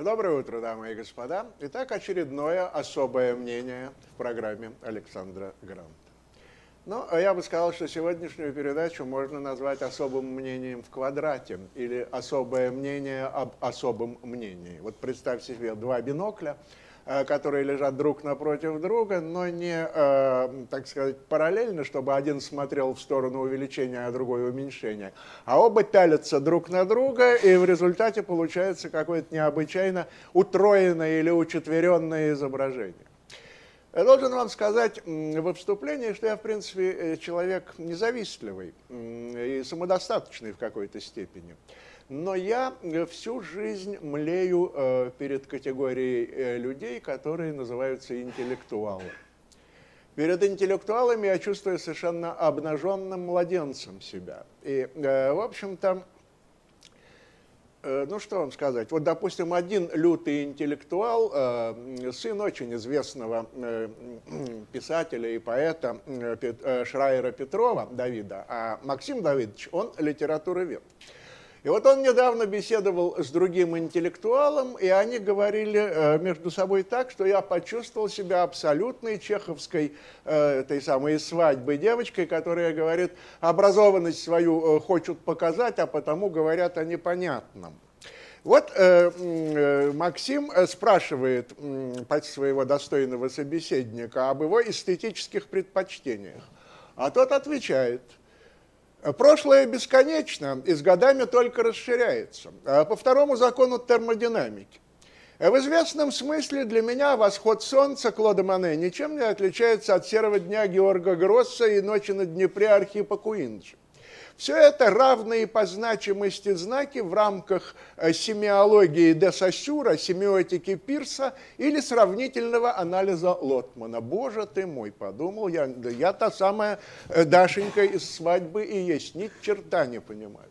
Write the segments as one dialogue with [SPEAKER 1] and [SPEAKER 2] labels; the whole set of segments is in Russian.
[SPEAKER 1] Доброе утро, дамы и господа. Итак, очередное особое мнение в программе Александра Гранта. Ну, я бы сказал, что сегодняшнюю передачу можно назвать особым мнением в квадрате или особое мнение об особом мнении. Вот представьте себе два бинокля, которые лежат друг напротив друга, но не, так сказать, параллельно, чтобы один смотрел в сторону увеличения, а другой уменьшения, а оба пялятся друг на друга, и в результате получается какое-то необычайно утроенное или учетверенное изображение. Я должен вам сказать во вступлении, что я, в принципе, человек независтливый и самодостаточный в какой-то степени. Но я всю жизнь млею перед категорией людей, которые называются интеллектуалы. Перед интеллектуалами я чувствую совершенно обнаженным младенцем себя. И, в общем-то, ну что вам сказать, вот, допустим, один лютый интеллектуал, сын очень известного писателя и поэта Шрайера Петрова Давида, а Максим Давидович, он литературовед. И вот он недавно беседовал с другим интеллектуалом, и они говорили между собой так, что я почувствовал себя абсолютной чеховской этой самой свадьбы девочкой, которая говорит, образованность свою хочут показать, а потому говорят о непонятном. Вот Максим спрашивает своего достойного собеседника об его эстетических предпочтениях, а тот отвечает: прошлое бесконечно и с годами только расширяется. По второму закону термодинамики. В известном смысле для меня восход солнца Клода Моне ничем не отличается от серого дня Георга Гросса и ночи на Днепре Архипа Куинджи. Все это равные по значимости знаки в рамках семиологии де Сассюра, семиотики Пирса или сравнительного анализа Лотмана. Боже ты мой, подумал я, да я та самая Дашенька из свадьбы и есть, ни черта не понимаю.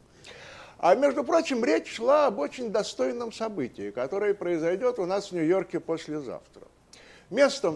[SPEAKER 1] А между прочим, речь шла об очень достойном событии, которое произойдет у нас в Нью-Йорке послезавтра. Местом,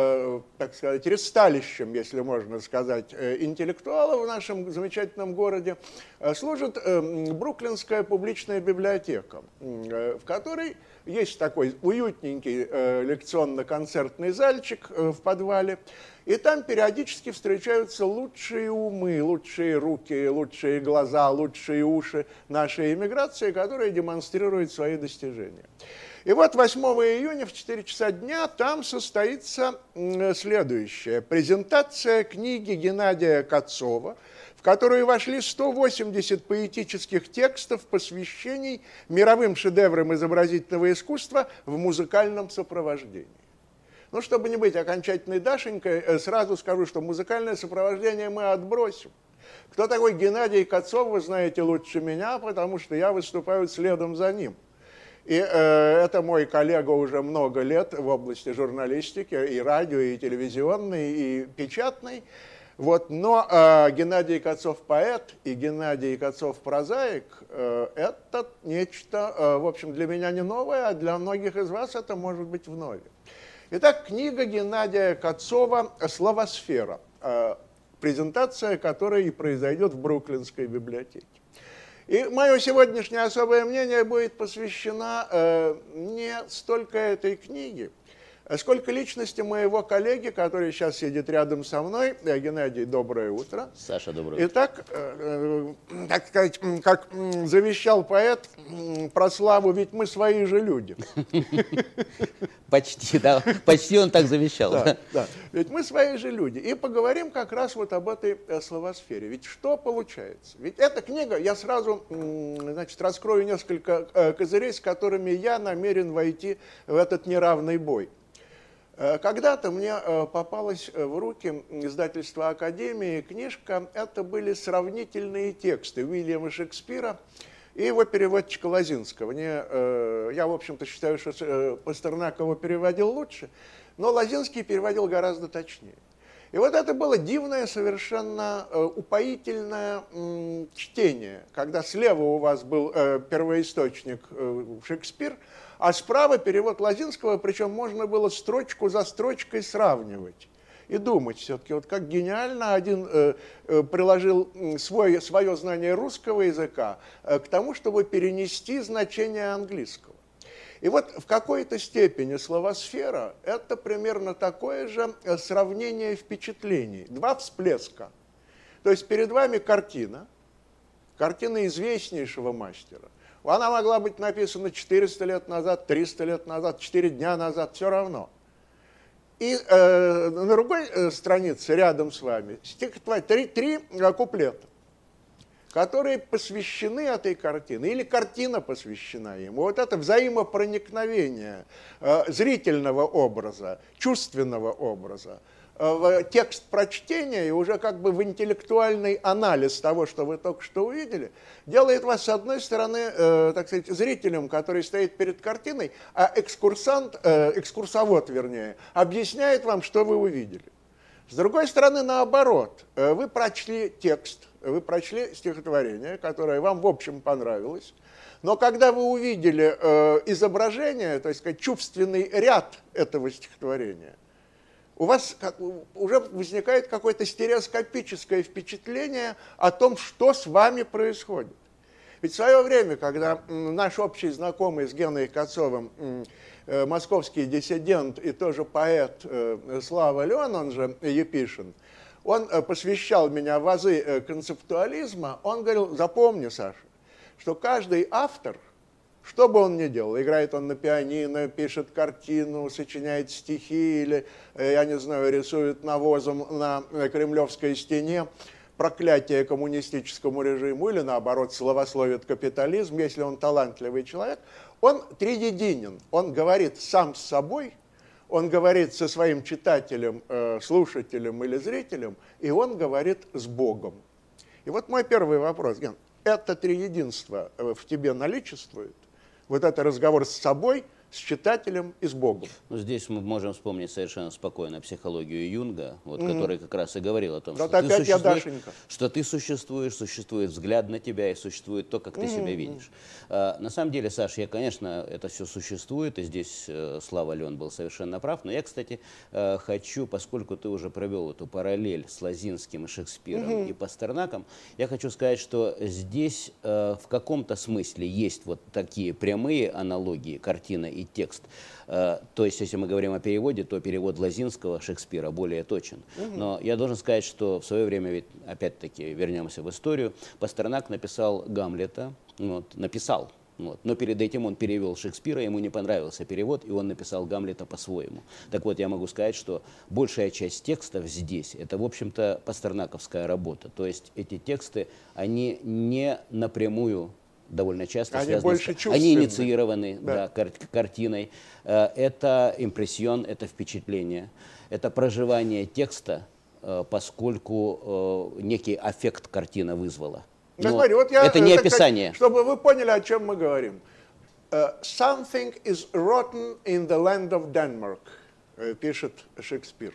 [SPEAKER 1] так сказать, ресталищем, если можно сказать, интеллектуалов в нашем замечательном городе служит Бруклинская публичная библиотека, в которой есть такой уютненький лекционно-концертный зальчик в подвале, и там периодически встречаются лучшие умы, лучшие руки, лучшие глаза, лучшие уши нашей эмиграции, которые демонстрируют свои достижения. И вот 8 июня в 4 часа дня там состоится следующее. Презентация книги Геннадия Кацова, в которую вошли 180 поэтических текстов, посвящений мировым шедеврам изобразительного искусства в музыкальном сопровождении. Ну, чтобы не быть окончательной Дашенькой, сразу скажу, что музыкальное сопровождение мы отбросим. Кто такой Геннадий Кацов, вы знаете лучше меня, потому что я выступаю следом за ним. И это мой коллега уже много лет в области журналистики, и радио, и телевизионной, и печатной. Вот. Но Геннадий Кацов поэт и Геннадий Кацов прозаик – это нечто, в общем, для меня не новое, а для многих из вас это может быть вновь. Итак, книга Геннадия Кацова «Словосфера», презентация которой и произойдет в Бруклинской библиотеке. И мое сегодняшнее особое мнение будет посвящено не столько этой книге, сколько личности моего коллеги, который сейчас сидит рядом со мной. Геннадий, доброе утро.
[SPEAKER 2] Саша, доброе утро.
[SPEAKER 1] Итак, так сказать, как завещал поэт про славу, ведь мы свои же люди.
[SPEAKER 2] Почти, да, почти он так завещал.
[SPEAKER 1] Да, да, ведь мы свои же люди. И поговорим как раз вот об этой словосфере. Ведь что получается? Ведь эта книга, я сразу, значит, раскрою несколько козырей, с которыми я намерен войти в этот неравный бой. Когда-то мне попалась в руки издательства Академии книжка, это были сравнительные тексты Уильяма Шекспира и его переводчика Лозинского. Я, в общем-то, считаю, что Пастернак его переводил лучше, но Лозинский переводил гораздо точнее. И вот это было дивное, совершенно упоительное чтение, когда слева у вас был первоисточник Шекспир, а справа перевод Лозинского, причем можно было строчку за строчкой сравнивать и думать все-таки, вот как гениально один приложил свое знание русского языка к тому, чтобы перенести значение английского. И И вот в какой-то степени словосфера – это примерно такое же сравнение впечатлений. Два всплеска. То есть перед вами картина известнейшего мастера. Она могла быть написана 400 лет назад, 300 лет назад, 4 дня назад, все равно. И на другой странице рядом с вами три куплета, которые посвящены этой картине, или картина посвящена ему. Вот это взаимопроникновение зрительного образа, чувственного образа в текст прочтения и уже как бы в интеллектуальный анализ того, что вы только что увидели, делает вас, с одной стороны, так сказать, зрителем, который стоит перед картиной, а экскурсовод, вернее, объясняет вам, что вы увидели. С другой стороны, наоборот, вы прочли текст, вы прочли стихотворение, которое вам, в общем, понравилось, но когда вы увидели изображение, так сказать, чувственный ряд этого стихотворения, у вас уже возникает какое-то стереоскопическое впечатление о том, что с вами происходит. Ведь в свое время, когда наш общий знакомый с Геной Кацовым, московский диссидент и тоже поэт Слава Леон, он же Епишин, он посвящал меня в азы концептуализма, он говорил: запомни, Саша, что каждый автор, что бы он ни делал, играет он на пианино, пишет картину, сочиняет стихи или, я не знаю, рисует навозом на Кремлевской стене проклятие коммунистическому режиму или, наоборот, славословит капитализм, если он талантливый человек, он триединен, он говорит сам с собой, он говорит со своим читателем, слушателем или зрителем, и он говорит с Богом. И вот мой первый вопрос, Ген, это триединство в тебе наличествует? Вот это разговор с собой, с читателем и с Богом.
[SPEAKER 2] Ну, здесь мы можем вспомнить совершенно спокойно психологию Юнга, вот, который как раз и говорил о том,
[SPEAKER 1] что
[SPEAKER 2] ты существуешь, существует взгляд на тебя и существует то, как ты себя видишь. На самом деле, Саш, конечно, это все существует, и здесь Слава Леон был совершенно прав, но я, кстати, хочу, поскольку ты уже провел эту параллель с Лозинским и Шекспиром и Пастернаком, я хочу сказать, что здесь в каком-то смысле есть вот такие прямые аналогии, картина и текст. То есть, если мы говорим о переводе, то перевод Лозинского Шекспира более точен. Но я должен сказать, что в свое время, ведь опять-таки вернемся в историю, Пастернак написал Гамлета, написал, но перед этим он перевел Шекспира, ему не понравился перевод, и он написал Гамлета по-своему. Так вот, я могу сказать, что большая часть текстов здесь, это, в общем-то, пастернаковская работа. То есть, эти тексты, они не напрямую довольно часто связаны, они инициированы картиной. Это импрессион, это впечатление, это проживание текста, поскольку некий аффект картина вызвала. Но
[SPEAKER 1] смотри, вот
[SPEAKER 2] это не описание.
[SPEAKER 1] Чтобы вы поняли, о чем мы говорим. Something is rotten in the land of Denmark, пишет Шекспир.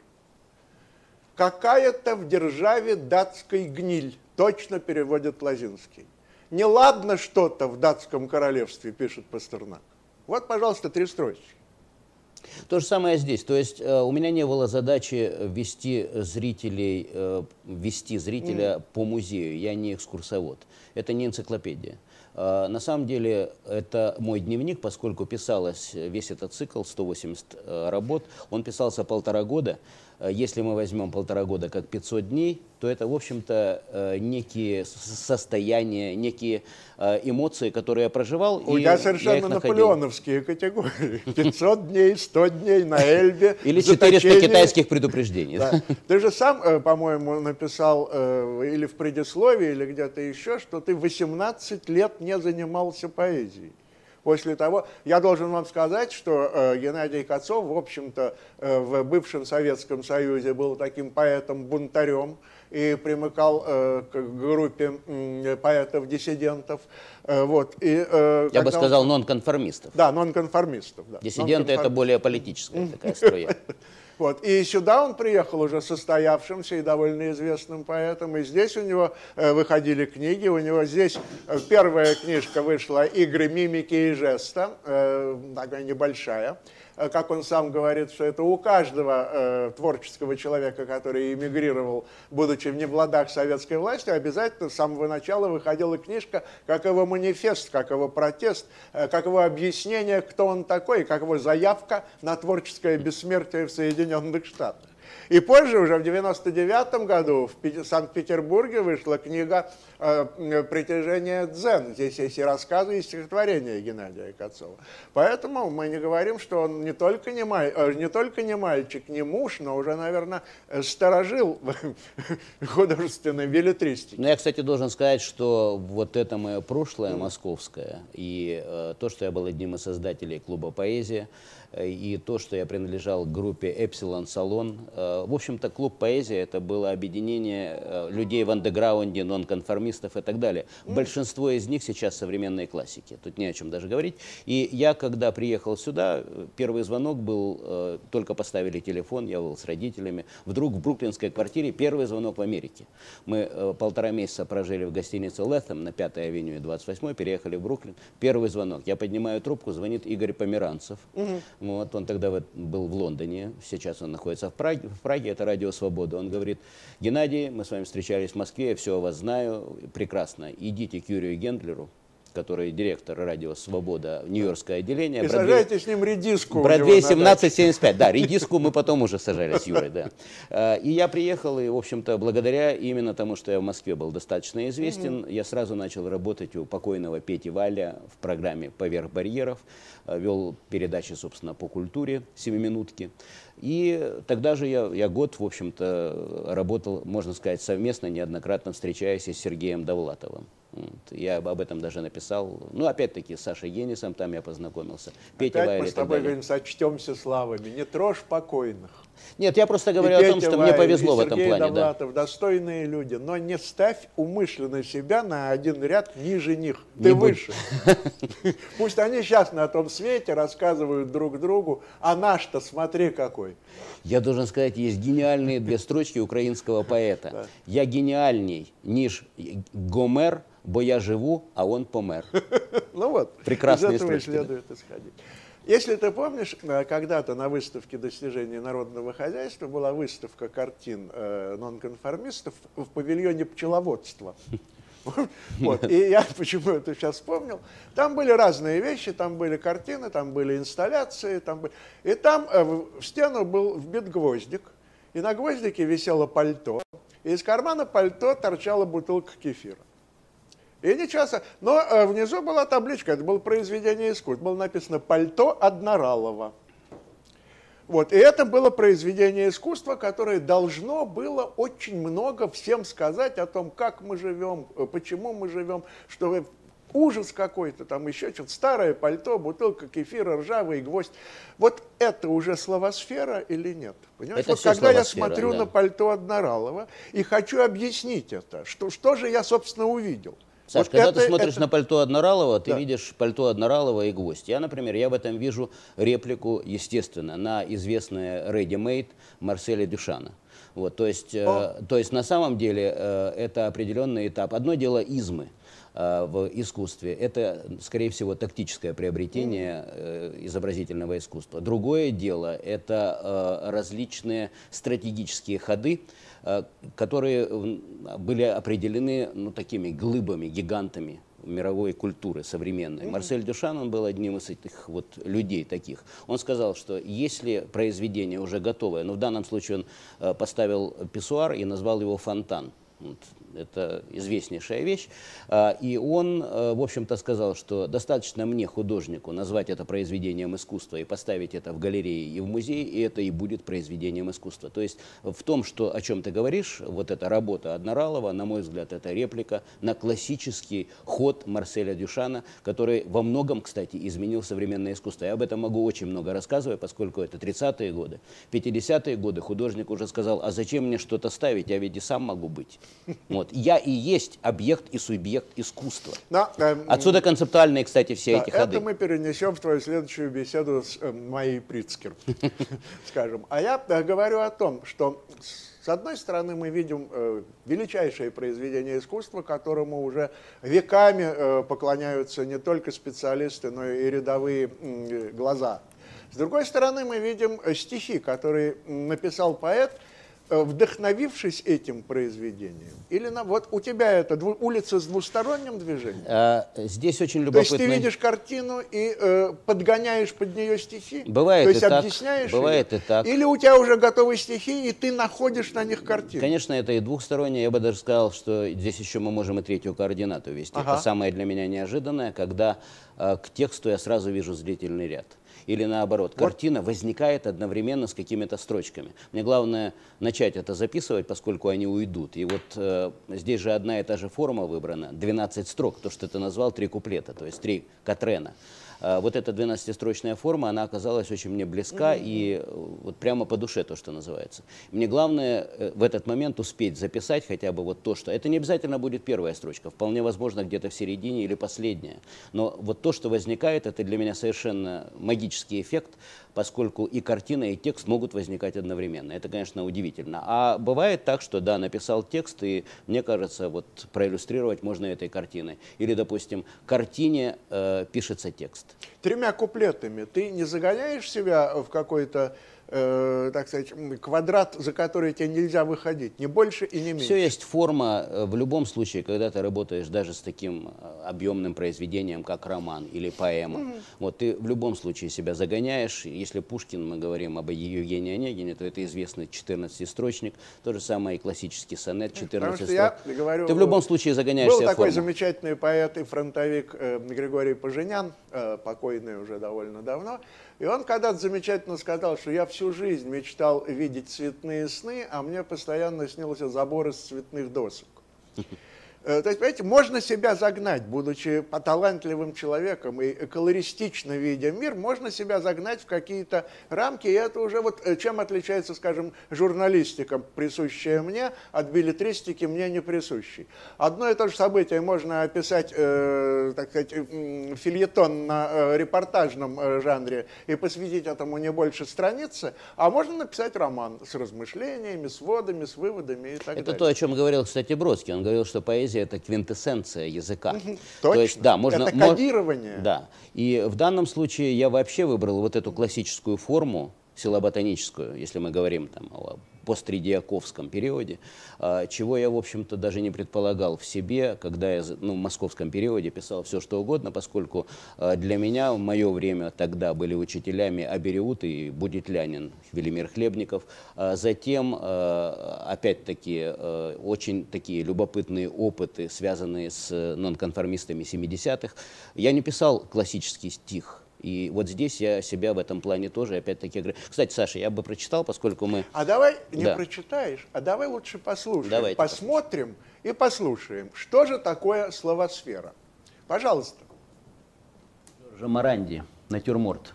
[SPEAKER 1] Какая-то в державе датской гниль, точно переводит Лозинский. Неладно что-то в датском королевстве, пишет Пастернак. Вот, пожалуйста, 3 строчки.
[SPEAKER 2] То же самое здесь. То есть у меня не было задачи вести зрителя по музею. Я не экскурсовод. Это не энциклопедия. На самом деле это мой дневник, поскольку писалось весь этот цикл, 180 работ, он писался 1,5 года. Если мы возьмем 1,5 года как 500 дней, то это, в общем-то, некие состояния, некие эмоции, которые я проживал.
[SPEAKER 1] У тебя совершенно наполеоновские категории. 500 дней, 100 дней на Эльбе.
[SPEAKER 2] Или 400 китайских предупреждений.
[SPEAKER 1] Да. Ты же сам, по-моему, написал или в предисловии, или где-то еще, что ты 18 лет не занимался поэзией. После того, я должен вам сказать, что Геннадий Кацов, в общем-то, в бывшем Советском Союзе был таким поэтом-бунтарем и примыкал к группе поэтов-диссидентов. Вот.
[SPEAKER 2] Я бы сказал, нонконформистов.
[SPEAKER 1] Да, нонконформистов. Да.
[SPEAKER 2] Диссиденты – это более политическая такая струя.
[SPEAKER 1] Вот. И сюда он приехал уже состоявшимся и довольно известным поэтом. И здесь у него выходили книги. У него здесь первая книжка вышла «Игры мимики и жеста», такая небольшая. как он сам говорит, что это у каждого творческого человека, который эмигрировал, будучи в невладах советской властью, обязательно с самого начала выходила книжка, как его манифест, как его протест, как его объяснение, кто он такой, как его заявка на творческое бессмертие в Соединенных Штатах. И позже, уже в 1999 году, в Санкт-Петербурге вышла книга «Притяжение дзен». Здесь есть и рассказы, и стихотворения Геннадия Кацова. Поэтому мы не говорим, что он не только не мальчик, не муж, но уже, наверное, сторожил художественной беллетристики.
[SPEAKER 2] Ну, я, кстати, должен сказать, что вот это мое прошлое московское, и то, что я был одним из создателей клуба «Поэзия», и то, что я принадлежал к группе «Эпсилон Салон». В общем-то, клуб «Поэзия» — это было объединение людей в андеграунде, нонконформистов и так далее. Большинство из них сейчас современные классики, тут не о чем даже говорить. И я, когда приехал сюда, первый звонок был, только поставили телефон, я был с родителями. Вдруг в бруклинской квартире первый звонок в Америке. Мы 1,5 месяца прожили в гостинице «Лэтэм» на 5-й авеню и 28-й, переехали в Бруклин. Первый звонок. Я поднимаю трубку, звонит Игорь Померанцев. Вот, он тогда был в Лондоне, сейчас он находится в Праге, это «Радио Свобода». Он говорит: Геннадий, мы с вами встречались в Москве, я все о вас знаю, прекрасно, идите к Юрию Гендлеру, который директор «Радио Свобода», нью-йоркское отделение.
[SPEAKER 1] И сажайте с ним редиску.
[SPEAKER 2] Бродвей 1775, да, редиску мы потом уже сажали с Юрой, да. И я приехал, и, в общем-то, благодаря именно тому, что я в Москве был достаточно известен, я сразу начал работать у покойного Пети Валя в программе «Поверх барьеров», вел передачи, собственно, по культуре, 7-минутки. И тогда же я год, в общем-то, работал, можно сказать, совместно, неоднократно встречаясь с Сергеем Довлатовым. Вот. Я об этом даже написал. Ну, опять-таки, с Сашей Генисом там я познакомился.
[SPEAKER 1] Петя Вайль, мы с тобой говорим, сочтемся славами, не трожь покойных.
[SPEAKER 2] Нет, я просто говорю о том, что мне повезло в этом плане.
[SPEAKER 1] Довлатов, да. Достойные люди, но не ставь умышленно себя на один ряд ниже них. Ты выше. Пусть они сейчас на том свете рассказывают друг другу, а наш-то смотри какой.
[SPEAKER 2] Я должен сказать, есть гениальные 2 строчки украинского поэта. Я гениальней, ніж Гомер, бо я живу, а он помер.
[SPEAKER 1] Ну вот,
[SPEAKER 2] прекрасные
[SPEAKER 1] из этого
[SPEAKER 2] строчки,
[SPEAKER 1] и следует исходить. Если ты помнишь, когда-то на выставке достижений народного хозяйства была выставка картин нонконформистов в павильоне пчеловодства. Вот. И я почему это сейчас вспомнил. Там были разные вещи, там были картины, там были инсталляции. И там в стену был вбит гвоздик, и на гвоздике висело пальто, и из кармана пальто торчала бутылка кефира. И не часто, но внизу была табличка, это было произведение искусства, было написано «Пальто Одноралова». Вот, и это было произведение искусства, которое должно было очень много всем сказать о том, как мы живем, почему мы живем, что ужас какой-то, там еще что-то, старое пальто, бутылка кефира, ржавый гвоздь. Вот это уже словосфера или нет? Понимаешь? Вот когда я смотрю на пальто Одноралова и хочу объяснить это, что же я, собственно, увидел?
[SPEAKER 2] Саш, вот когда ты смотришь на пальто Одноралова, ты видишь пальто Одноралова и гвоздь. Я, например, в этом вижу реплику, естественно, на известное ready-made Марселя Дюшана. Вот, то есть на самом деле это определенный этап. Одно дело измы в искусстве. Это, скорее всего, тактическое приобретение изобразительного искусства. Другое дело – это различные стратегические ходы, которые были определены такими глыбами, гигантами мировой культуры современной. Марсель Дюшан, он был одним из этих вот людей таких. Он сказал, что если произведение уже готовое, но в данном случае он поставил писсуар и назвал его «Фонтан». Вот. Это известнейшая вещь. И он, в общем-то, сказал, что достаточно мне, художнику, назвать это произведением искусства и поставить это в галерее и в музее, и это и будет произведением искусства. То есть в том, что, о чем ты говоришь, вот эта работа Одноралова, на мой взгляд, это реплика на классический ход Марселя Дюшана, который во многом, кстати, изменил современное искусство. Я об этом могу очень много рассказывать, поскольку это 30-е годы. 50-е годы художник уже сказал, а зачем мне что-то ставить, я ведь и сам могу быть. Вот. Я и есть объект и субъект искусства. Отсюда концептуальные, кстати, все эти ходы.
[SPEAKER 1] Это мы перенесем в твою следующую беседу с Майей Прицкер, скажем. А я говорю о том, что с одной стороны мы видим величайшее произведение искусства, которому уже веками поклоняются не только специалисты, но и рядовые глаза. С другой стороны, мы видим стихи, которые написал поэт, вдохновившись этим произведением. Или вот у тебя это улица с двусторонним движением?
[SPEAKER 2] Здесь очень любопытно.
[SPEAKER 1] То есть ты видишь картину и подгоняешь под нее стихи?
[SPEAKER 2] Бывает
[SPEAKER 1] То есть
[SPEAKER 2] и так,
[SPEAKER 1] объясняешь
[SPEAKER 2] бывает
[SPEAKER 1] ее?
[SPEAKER 2] и так.
[SPEAKER 1] Или у тебя уже готовые стихи, и ты находишь на них картину?
[SPEAKER 2] Конечно, это и двухстороннее. Я бы даже сказал, что здесь еще мы можем и третью координату ввести.
[SPEAKER 1] Ага.
[SPEAKER 2] Это самое для меня неожиданное, когда к тексту я сразу вижу зрительный ряд. Или наоборот, картина возникает одновременно с какими-то строчками. Мне главное начать это записывать, поскольку они уйдут. И вот здесь же одна и та же форма выбрана, 12 строк, то, что ты назвал 3 куплета, то есть 3 катрена. Вот эта 12-строчная форма, она оказалась очень мне близка и вот прямо по душе, то, что называется. Мне главное в этот момент успеть записать хотя бы вот то, что... Это не обязательно будет первая строчка, вполне возможно где-то в середине или последняя. Но вот то, что возникает, это для меня совершенно магический эффект, поскольку и картина, и текст могут возникать одновременно. Это, конечно, удивительно. А бывает так, что, да, написал текст, и, мне кажется, вот проиллюстрировать можно этой картиной. Или, допустим, картине пишется текст.
[SPEAKER 1] 3 куплетами ты не загоняешь себя в какой-то, так сказать, квадрат, за который тебе нельзя выходить, не больше и не меньше?
[SPEAKER 2] Все есть форма. В любом случае, когда ты работаешь даже с таким объемным произведением, как роман или поэма, вот ты в любом случае себя загоняешь. Если Пушкин, мы говорим об Евгении Онегине, то это известный 14-строчник, то же самое и классический сонет 14 строк. Ты в любом случае загоняешь себя в форму.
[SPEAKER 1] Был такой замечательный поэт и фронтовик Григорий Поженян, покойный уже довольно давно, и он когда-то замечательно сказал, что я всю жизнь мечтал видеть цветные сны, а мне постоянно снился забор из цветных досок. То есть, понимаете, можно себя загнать, будучи талантливым человеком и колористично видя мир, можно себя загнать в какие-то рамки, и это уже вот чем отличается, скажем, журналистика, присущая мне, от беллетристики мне не присущей. Одно и то же событие можно описать, так сказать, фельетон на репортажном жанре и посвятить этому не больше страницы, а можно написать роман с размышлениями, с вводами, с выводами и так далее.
[SPEAKER 2] Это то, о чем говорил, кстати, Бродский. Он говорил, что поэзия — это квинтэссенция языка.
[SPEAKER 1] Точно.
[SPEAKER 2] То есть, да, можно,
[SPEAKER 1] это кодирование.
[SPEAKER 2] Да. И в данном случае я вообще выбрал вот эту классическую форму, силоботаническую, если мы говорим там о постридиаковском периоде, чего я, в общем-то, даже не предполагал в себе, когда я в московском периоде писал все, что угодно, поскольку для меня в мое время тогда были учителями Абериут и Будетлянин, Велимир Хлебников. Затем, опять-таки, очень такие любопытные опыты, связанные с нонконформистами 70-х. Я не писал классический стих. И вот здесь я себя в этом плане тоже опять-таки говорю. Кстати, Саша, я бы прочитал, поскольку мы...
[SPEAKER 1] А давай не прочитаешь, а давай лучше послушаем.
[SPEAKER 2] Давайте
[SPEAKER 1] посмотрим и послушаем, что же такое словосфера. Пожалуйста.
[SPEAKER 2] Джорджо Моранди, натюрморт.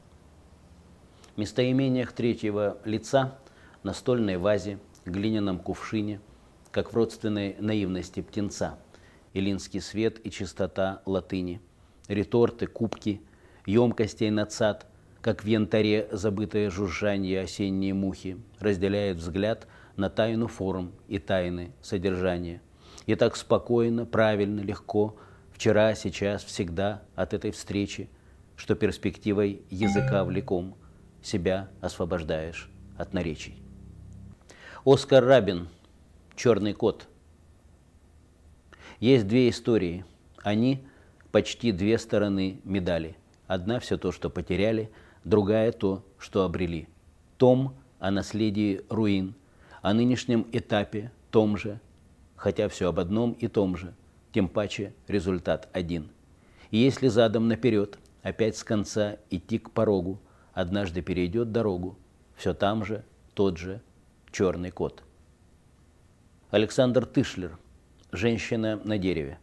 [SPEAKER 2] В местоимениях третьего лица, настольной вазе, глиняном кувшине, как в родственной наивности птенца, эллинский свет и чистота латыни, реторты, кубки, емкостей нацат, как в янтаре забытое жужжанье осенние мухи, разделяет взгляд на тайну форм и тайны содержания. И так спокойно, правильно, легко, вчера, сейчас, всегда от этой встречи, что перспективой языка влеком себя освобождаешь от наречий. Оскар Рабин, «Черный кот». Есть 2 истории. Они почти 2 стороны медали. Одна — все то, что потеряли, другая — то, что обрели. Том о наследии руин, о нынешнем этапе том же, хотя все об одном и том же, тем паче результат один. И если задом наперед, опять с конца идти к порогу, однажды перейдет дорогу, все там же, тот же черный кот. Александр Тышлер, «Женщина на дереве».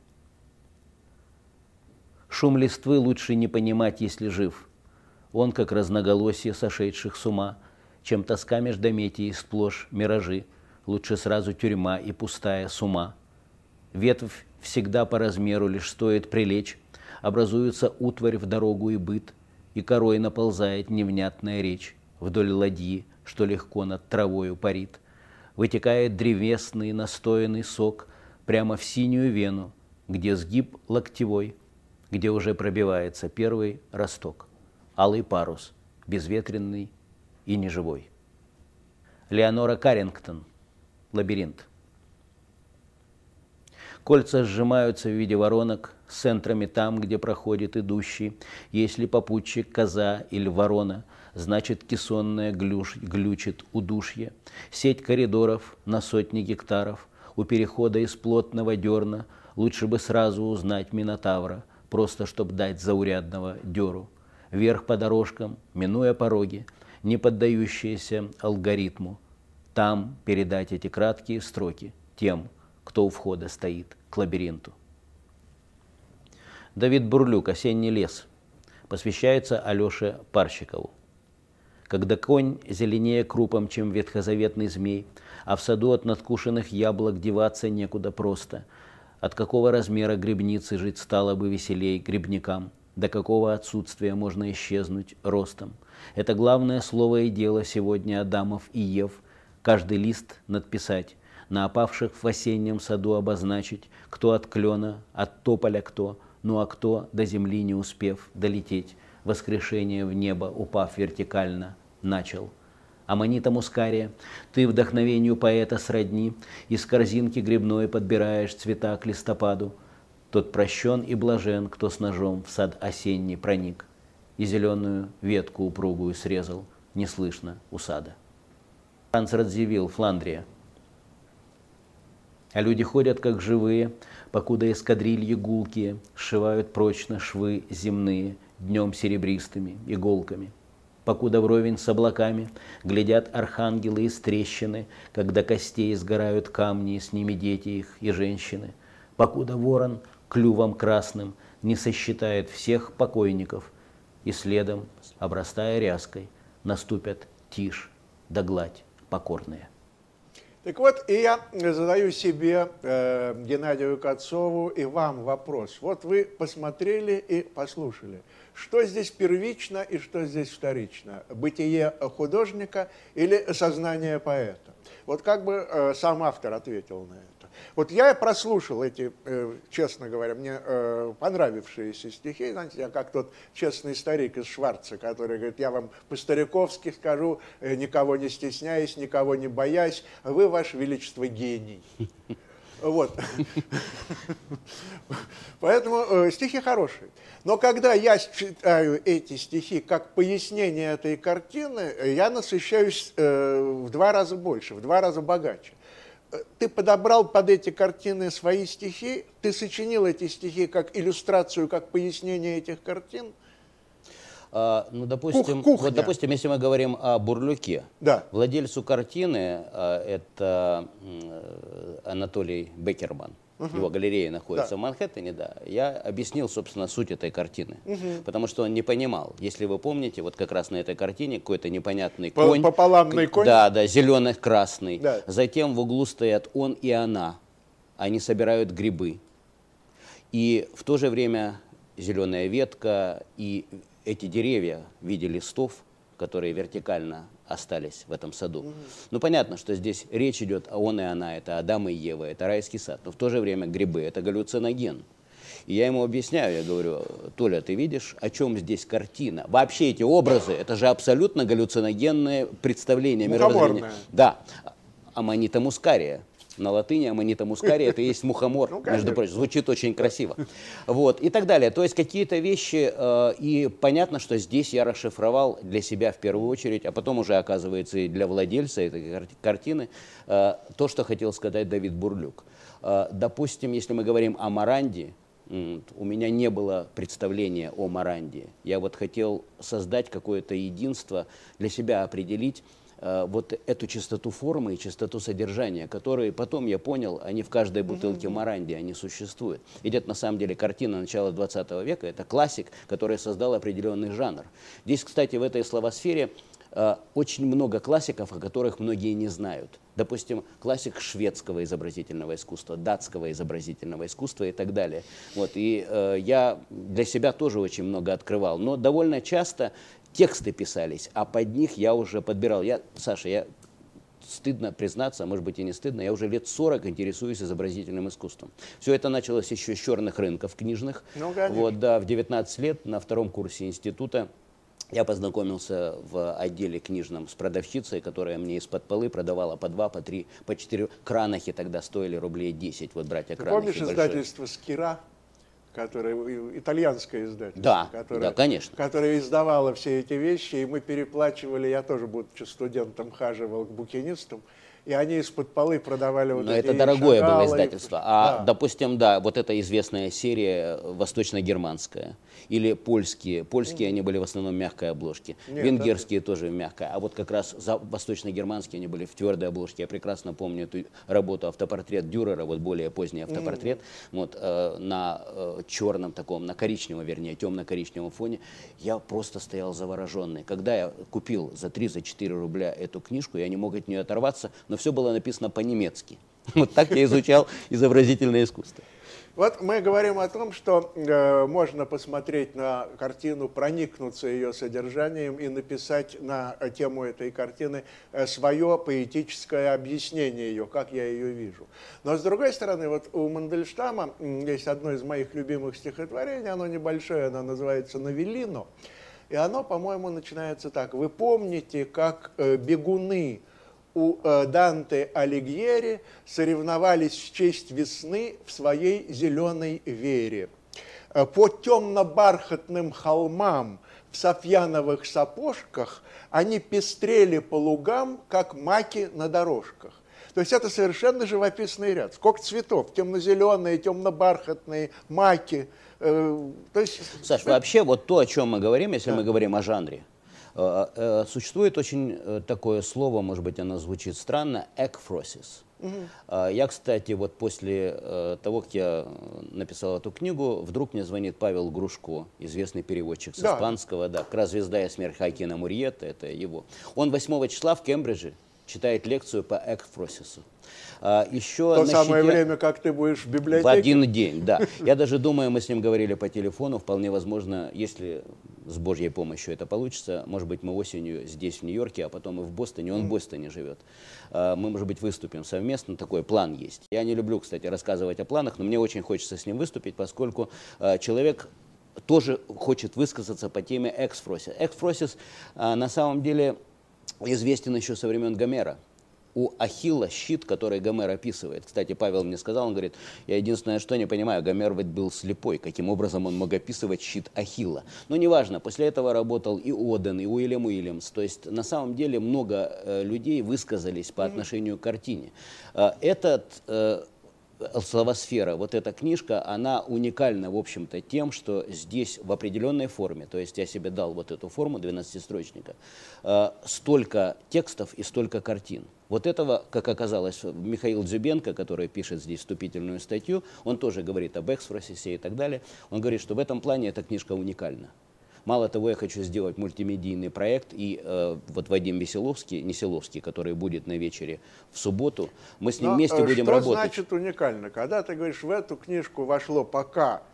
[SPEAKER 2] Шум листвы лучше не понимать, если жив. Он, как разноголосие сошедших с ума, чем тоска междометий и сплошь миражи, лучше сразу тюрьма и пустая с ума. Ветвь всегда по размеру, лишь стоит прилечь, образуется утварь в дорогу и быт, и корой наползает невнятная речь вдоль ладьи, что легко над травою парит. Вытекает древесный настоянный сок прямо в синюю вену, где сгиб локтевой, где уже пробивается первый росток. Алый парус безветренный и неживой. Леонора Каррингтон, «Лабиринт». Кольца сжимаются в виде воронок с центрами там, где проходит идущий. Если попутчик коза или ворона, значит кессонная глючит удушье. Сеть коридоров на сотни гектаров. У перехода из плотного дерна лучше бы сразу узнать Минотавра, просто чтоб дать заурядного деру. Вверх по дорожкам, минуя пороги, не поддающиеся алгоритму. Там передать эти краткие строки тем, кто у входа стоит к лабиринту. Давид Бурлюк, «Осенний лес», посвящается Алёше Парщикову. Когда конь зеленее крупом, чем ветхозаветный змей, а в саду от надкушенных яблок деваться некуда просто, от какого размера грибницы жить стало бы веселей грибникам, до какого отсутствия можно исчезнуть ростом. Это главное слово и дело сегодня Адамов и Ев, каждый лист надписать, на опавших в осеннем саду обозначить, кто от клена, от тополя кто, ну а кто, до земли не успев долететь, воскрешение в небо, упав вертикально, начал. Аманита Мускария, ты вдохновению поэта сродни, из корзинки грибной подбираешь цвета к листопаду. Тот прощен и блажен, кто с ножом в сад осенний проник, и зеленую ветку упругую срезал, не слышно у сада. Франц Радзивилл, «Фландрия». А люди ходят, как живые, покуда эскадрильи гулкие сшивают прочно швы земные днем серебристыми иголками. Покуда вровень с облаками глядят архангелы из трещины, когда костей сгорают камни, и с ними дети их и женщины. Покуда ворон клювом красным не сосчитает всех покойников, и следом, обрастая ряской, наступят тишь да гладь покорные.
[SPEAKER 1] Так вот, и я задаю себе, Геннадию Кацову, и вам вопрос. Вот вы посмотрели и послушали, что здесь первично и что здесь вторично? Бытие художника или сознание поэта? Вот как бы сам автор ответил на это. Вот я прослушал эти, честно говоря, мне понравившиеся стихи. Знаете, я как тот честный старик из Шварца, который говорит, я вам по-стариковски скажу, никого не стесняясь, никого не боясь, вы, ваше величество, гений. Вот. Поэтому стихи хорошие. Но когда я читаю эти стихи как пояснение этой картины, я насыщаюсь в 2 раза больше, в 2 раза богаче. Ты подобрал под эти картины свои стихи, ты сочинил эти стихи как иллюстрацию, как пояснение этих картин.
[SPEAKER 2] Ну, допустим, если мы говорим о Бурлюке,
[SPEAKER 1] да.
[SPEAKER 2] Владельцу картины это Анатолий Беккерман. Его галерея находится в Манхэттене, да. Я объяснил, собственно, суть этой картины. Потому что он не понимал. Если вы помните, вот как раз на этой картине какой-то непонятный конь.
[SPEAKER 1] Пополамный конь?
[SPEAKER 2] Да, да, зелено-красный.
[SPEAKER 1] Да.
[SPEAKER 2] Затем в углу стоят он и она. Они собирают грибы. И в то же время зеленая ветка и эти деревья в виде листов, которые вертикально остались в этом саду. Ну, понятно, что здесь речь идет о он и она, это Адам и Ева, это райский сад, но в то же время грибы, это галлюциноген. И я ему объясняю, я говорю, Толя, ты видишь, о чем здесь картина? Вообще эти образы, это же абсолютно галлюциногенное представление мировоззрения. Да, Аманита Мускария. На латыни Аманита Мускария это и есть мухомор, между прочим, звучит очень красиво. Вот, и так далее. То есть какие-то вещи, и понятно, что здесь я расшифровал для себя в первую очередь, а потом уже оказывается и для владельца этой картины, то, что хотел сказать Давид Бурлюк. Допустим, если мы говорим о Маранди, у меня не было представления о Маранди. Я вот хотел создать какое-то единство, для себя определить, вот эту чистоту формы и чистоту содержания, которые потом я понял, они в каждой бутылке Маранди, они существуют. Идет на самом деле картина начала 20 века, это классик, который создал определенный жанр. Здесь, кстати, в этой словосфере очень много классиков, о которых многие не знают. Допустим, классик шведского изобразительного искусства, датского изобразительного искусства и так далее. Вот, и я для себя тоже очень много открывал, но довольно часто тексты писались, а под них я уже подбирал. Саша, стыдно признаться, а может быть и не стыдно, я уже лет 40 интересуюсь изобразительным искусством. Все это началось еще с черных рынков книжных. Ну, вот, да, в 19 лет на 2-м курсе института Я познакомился в отделе книжном с продавщицей, которая мне из-под полы продавала по 2, по 3, по 4. Кранахи тогда стоили рублей 10. Вот братья Кранахи.
[SPEAKER 1] Помнишь издательство «Скира», которое, итальянское издательство,
[SPEAKER 2] Да,
[SPEAKER 1] которое,
[SPEAKER 2] да, конечно.
[SPEAKER 1] которое издавало все эти вещи, и мы переплачивали, я тоже, будучи студентом, хаживал к букинистам, и они из-под полы продавали вот
[SPEAKER 2] Но
[SPEAKER 1] эти
[SPEAKER 2] это дорогое было
[SPEAKER 1] шакалы,
[SPEAKER 2] издательство.
[SPEAKER 1] да.
[SPEAKER 2] Допустим, да, вот эта известная серия восточно-германская или польские. Польские они были в основном в мягкой обложке.
[SPEAKER 1] Нет,
[SPEAKER 2] Венгерские тоже в мягкой. А вот как раз восточно-германские они были в твердой обложке. Я прекрасно помню эту работу «Автопортрет Дюрера», вот более поздний автопортрет, вот, на черном таком, на коричневом, вернее, темно-коричневом фоне. Я просто стоял завороженный. Когда я купил за 3-4 рубля эту книжку, я не мог от нее оторваться, но все было написано по-немецки. Вот так я изучал изобразительное искусство.
[SPEAKER 1] Вот мы говорим о том, что можно посмотреть на картину, проникнуться ее содержанием и написать на тему этой картины свое поэтическое объяснение ее, как я ее вижу. Но с другой стороны, вот у Мандельштама есть одно из моих любимых стихотворений, оно небольшое, оно называется «Новеллино», и оно, по-моему, начинается так. «Вы помните, как бегуны у Данте Алигьери соревновались в честь весны в своей зеленой вере. По темно-бархатным холмам в софьяновых сапожках они пестрели по лугам, как маки на дорожках». То есть это совершенно живописный ряд. Сколько цветов, темно-зеленые, темно-бархатные, маки. То есть...
[SPEAKER 2] Саш, вообще вот то, о чем мы говорим, если мы говорим о жанре, существует очень такое слово, может быть, оно звучит странно, экфросис. Я, кстати, вот после того, как я написал эту книгу, вдруг мне звонит Павел Грушко, известный переводчик с испанского, да, «Крас, звезда и смерть» Хакина Мурьета, это его. Он 8 числа в Кембридже читает лекцию по экфросису. Еще
[SPEAKER 1] в то самое время, как ты будешь в библиотеке?
[SPEAKER 2] В один день, да. Я даже думаю, мы с ним говорили по телефону, вполне возможно, если с Божьей помощью это получится, может быть, мы осенью здесь, в Нью-Йорке, а потом и в Бостоне, он в Бостоне живет. Мы, может быть, выступим совместно, такой план есть. Я не люблю, кстати, рассказывать о планах, но мне очень хочется с ним выступить, поскольку человек тоже хочет высказаться по теме эксфросис. Эксфросис на самом деле известен еще со времен Гомера. У Ахилла щит, который Гомер описывает. Кстати, Павел мне сказал, он говорит, я единственное, что не понимаю, Гомер ведь был слепой, каким образом он мог описывать щит Ахилла. Но неважно, после этого работал и Оден, и Уильям Уильямс. То есть на самом деле много людей высказались по отношению к картине. Словосфера, вот эта книжка, она уникальна, в общем-то, тем, что здесь в определенной форме, то есть я себе дал вот эту форму 12-строчника, столько текстов и столько картин. Вот этого, как оказалось, Михаил Дзюбенко, который пишет здесь вступительную статью, он тоже говорит об эксфросисе и так далее, он говорит, что в этом плане эта книжка уникальна. Мало того, я хочу сделать мультимедийный проект, и вот Вадим Неселовский, который будет на вечере в субботу, мы с ним вместе будем работать.
[SPEAKER 1] Что значит уникально? Когда ты говоришь, в эту книжку вошло пока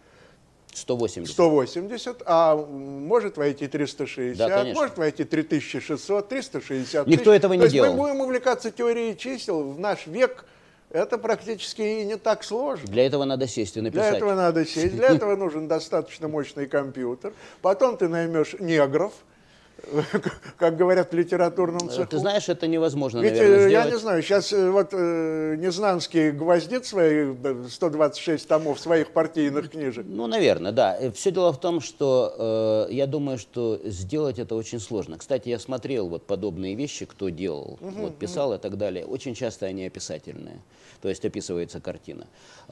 [SPEAKER 2] 180,
[SPEAKER 1] а может войти 360,
[SPEAKER 2] да,
[SPEAKER 1] может войти 3600, 360
[SPEAKER 2] Никто
[SPEAKER 1] тысяч.
[SPEAKER 2] этого не делал.
[SPEAKER 1] То есть мы будем увлекаться теорией чисел в наш век. Это практически и не так сложно.
[SPEAKER 2] Для этого надо сесть и написать.
[SPEAKER 1] Для этого надо сесть, для этого нужен достаточно мощный компьютер. Потом ты наймешь негров, как говорят в литературном цеху.
[SPEAKER 2] Ты знаешь, это невозможно,
[SPEAKER 1] Ведь,
[SPEAKER 2] наверное,
[SPEAKER 1] я
[SPEAKER 2] сделать.
[SPEAKER 1] не знаю, сейчас вот Незнанский гвоздит свои 126 томов своих партийных книжек.
[SPEAKER 2] Ну, наверное, да. Все дело в том, что я думаю, что сделать это очень сложно. Кстати, я смотрел вот подобные вещи, кто делал, вот писал и так далее. Очень часто они описательные, то есть описывается картина.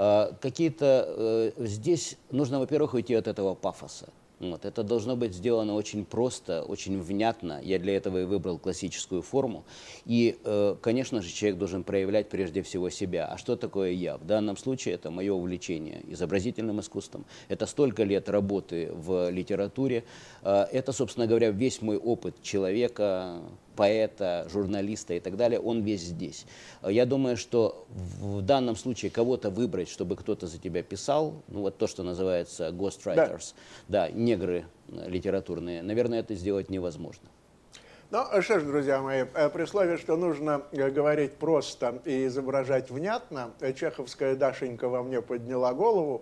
[SPEAKER 2] Здесь нужно, во-первых, уйти от этого пафоса. Вот. Это должно быть сделано очень просто, очень внятно. Я для этого и выбрал классическую форму. И, конечно же, человек должен проявлять прежде всего себя. А что такое я? В данном случае это мое увлечение изобразительным искусством. Это столько лет работы в литературе. Это, собственно говоря, весь мой опыт человека, поэта, журналиста и так далее, он весь здесь. Я думаю, что в данном случае кого-то выбрать, чтобы кто-то за тебя писал, ну вот то, что называется ghostwriters, да, негры литературные, наверное, это сделать невозможно.
[SPEAKER 1] Ну, что ж, друзья мои, при условии, что нужно говорить просто и изображать внятно, чеховская Дашенька во мне подняла голову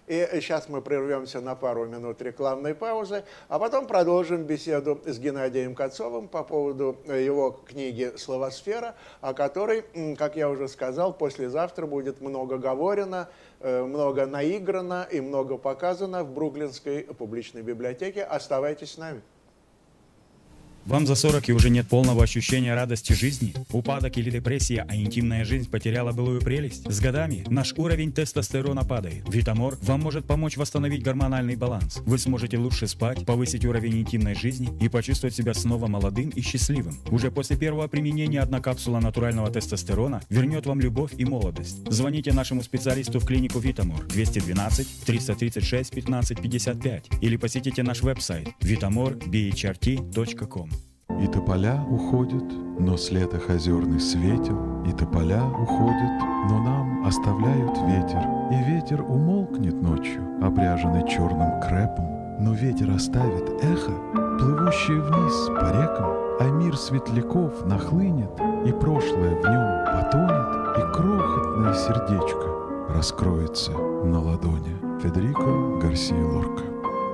[SPEAKER 1] И сейчас мы прервемся на пару минут рекламной паузы, а потом продолжим беседу с Геннадием Кацовым по поводу его книги «Словосфера», о которой, как я уже сказал, послезавтра будет много говорено, много наиграно и много показано в Бруклинской публичной библиотеке. Оставайтесь с нами.
[SPEAKER 3] Вам за 40 и уже нет полного ощущения радости жизни? Упадок или депрессия, а интимная жизнь потеряла былую прелесть? С годами наш уровень тестостерона падает. Витамор вам может помочь восстановить гормональный баланс. Вы сможете лучше спать, повысить уровень интимной жизни и почувствовать себя снова молодым и счастливым. Уже после первого применения одна капсула натурального тестостерона вернет вам любовь и молодость. Звоните нашему специалисту в клинику Витамор 212 336 15 55 или посетите наш веб-сайт vitamor.bhrt.com.
[SPEAKER 4] И тополя уходят, но след их озерный светел, и тополя уходят, но нам оставляют ветер, и ветер умолкнет ночью, обряженный черным крепом, но ветер оставит эхо, плывущее вниз по рекам, а мир светляков нахлынет, и прошлое в нем потонет, и крохотное сердечко раскроется на ладони. Федерико Гарсия Лорка.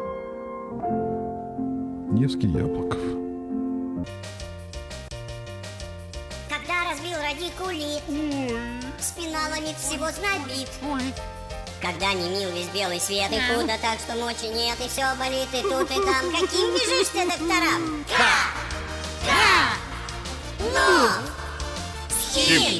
[SPEAKER 4] Невский Яблоков.
[SPEAKER 5] Радикулит, спина ломит, всего знобит. Когда не мил весь белый свет, и худо так, что мочи нет, и все болит, и тут, и там. Каким бежишь ты, докторам? Но! С чем?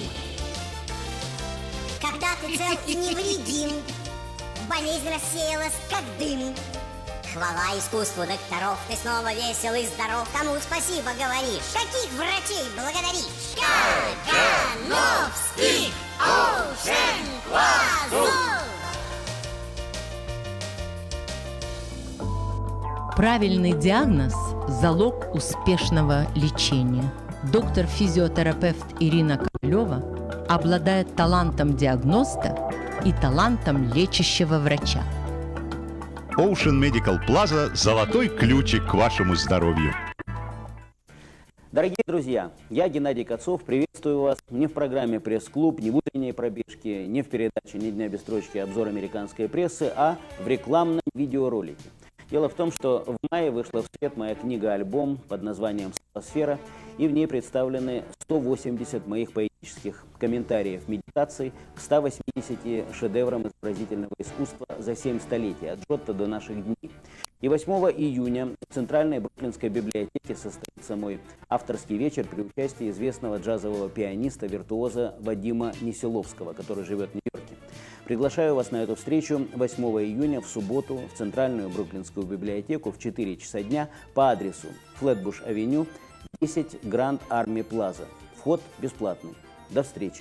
[SPEAKER 5] Когда ты цел и невредим, болезнь рассеялась, как дым. Хвала искусству докторов, ты снова весел и здоров. Кому спасибо говоришь? Каких врачей благодаришь? Кагановский Оушен Квазов!
[SPEAKER 6] Правильный диагноз – залог успешного лечения. Доктор-физиотерапевт Ирина Королева обладает талантом диагноста и талантом лечащего врача.
[SPEAKER 7] Ocean Medical Plaza – золотой ключик к вашему здоровью.
[SPEAKER 2] Дорогие друзья, я Геннадий Кацов, приветствую вас не в программе «Пресс-клуб», не в утренней пробежке, не в передаче «Ни дня без строчки. Обзор американской прессы», а в рекламном видеоролике. Дело в том, что в мае вышла в свет моя книга-альбом под названием «Словосфера», и в ней представлены 180 моих поэтических комментариев, медитаций к 180 шедеврам изобразительного искусства за 7 столетий, от Джотто до наших дней. И 8 июня в Центральной Бруклинской библиотеке состоится мой авторский вечер при участии известного джазового пианиста-виртуоза Вадима Несиловского, который живет в Нью-Йорке. Приглашаю вас на эту встречу 8 июня в субботу в Центральную Бруклинскую библиотеку в 4 часа дня по адресу Флетбуш-авеню, 10 Гранд Арми Плаза. Вход бесплатный. До встречи.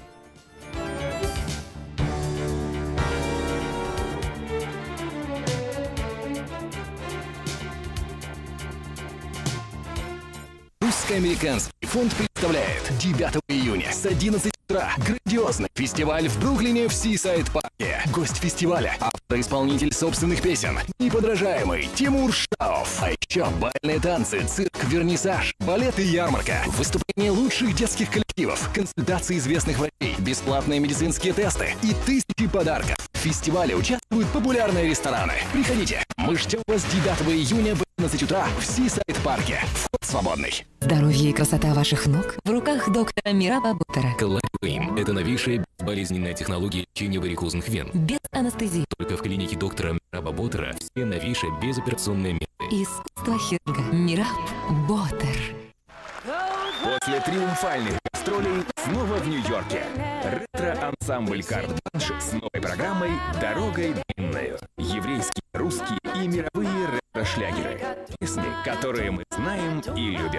[SPEAKER 8] Русско-американский фонд представляет 9 июня с 11 утра грандиозный фестиваль в Бруклине в Сисайд-парке. Гость фестиваля – автор-исполнитель собственных песен, неподражаемый Тимур Шаов. А еще бальные танцы, цирк, вернисаж, балет и ярмарка, выступления лучших детских коллективов, консультации известных врачей, бесплатные медицинские тесты и тысячи подарков. В фестивале участвуют популярные рестораны. Приходите, мы ждем вас 9 июня в 11 утра в Сисайд-парке. Вход свободный.
[SPEAKER 9] Здоровье и красота ваших ног в руках доктора Мираба Ботера.
[SPEAKER 10] Коллабейм – это новейшая безболезненная технология лечения варикозных вен.
[SPEAKER 9] Без анестезии.
[SPEAKER 10] Только в клинике доктора Мираба Ботера все новейшие безоперационные методы.
[SPEAKER 9] Искусство хирурга. Мираб Ботер.
[SPEAKER 8] После триумфальных гастролей снова в Нью-Йорке. Ретро-ансамбль «Карт-Банш» с новой программой «Дорогой длинною». Еврейские, русские и мировые ретро-шлягеры. Песни, которые мы знаем и любим.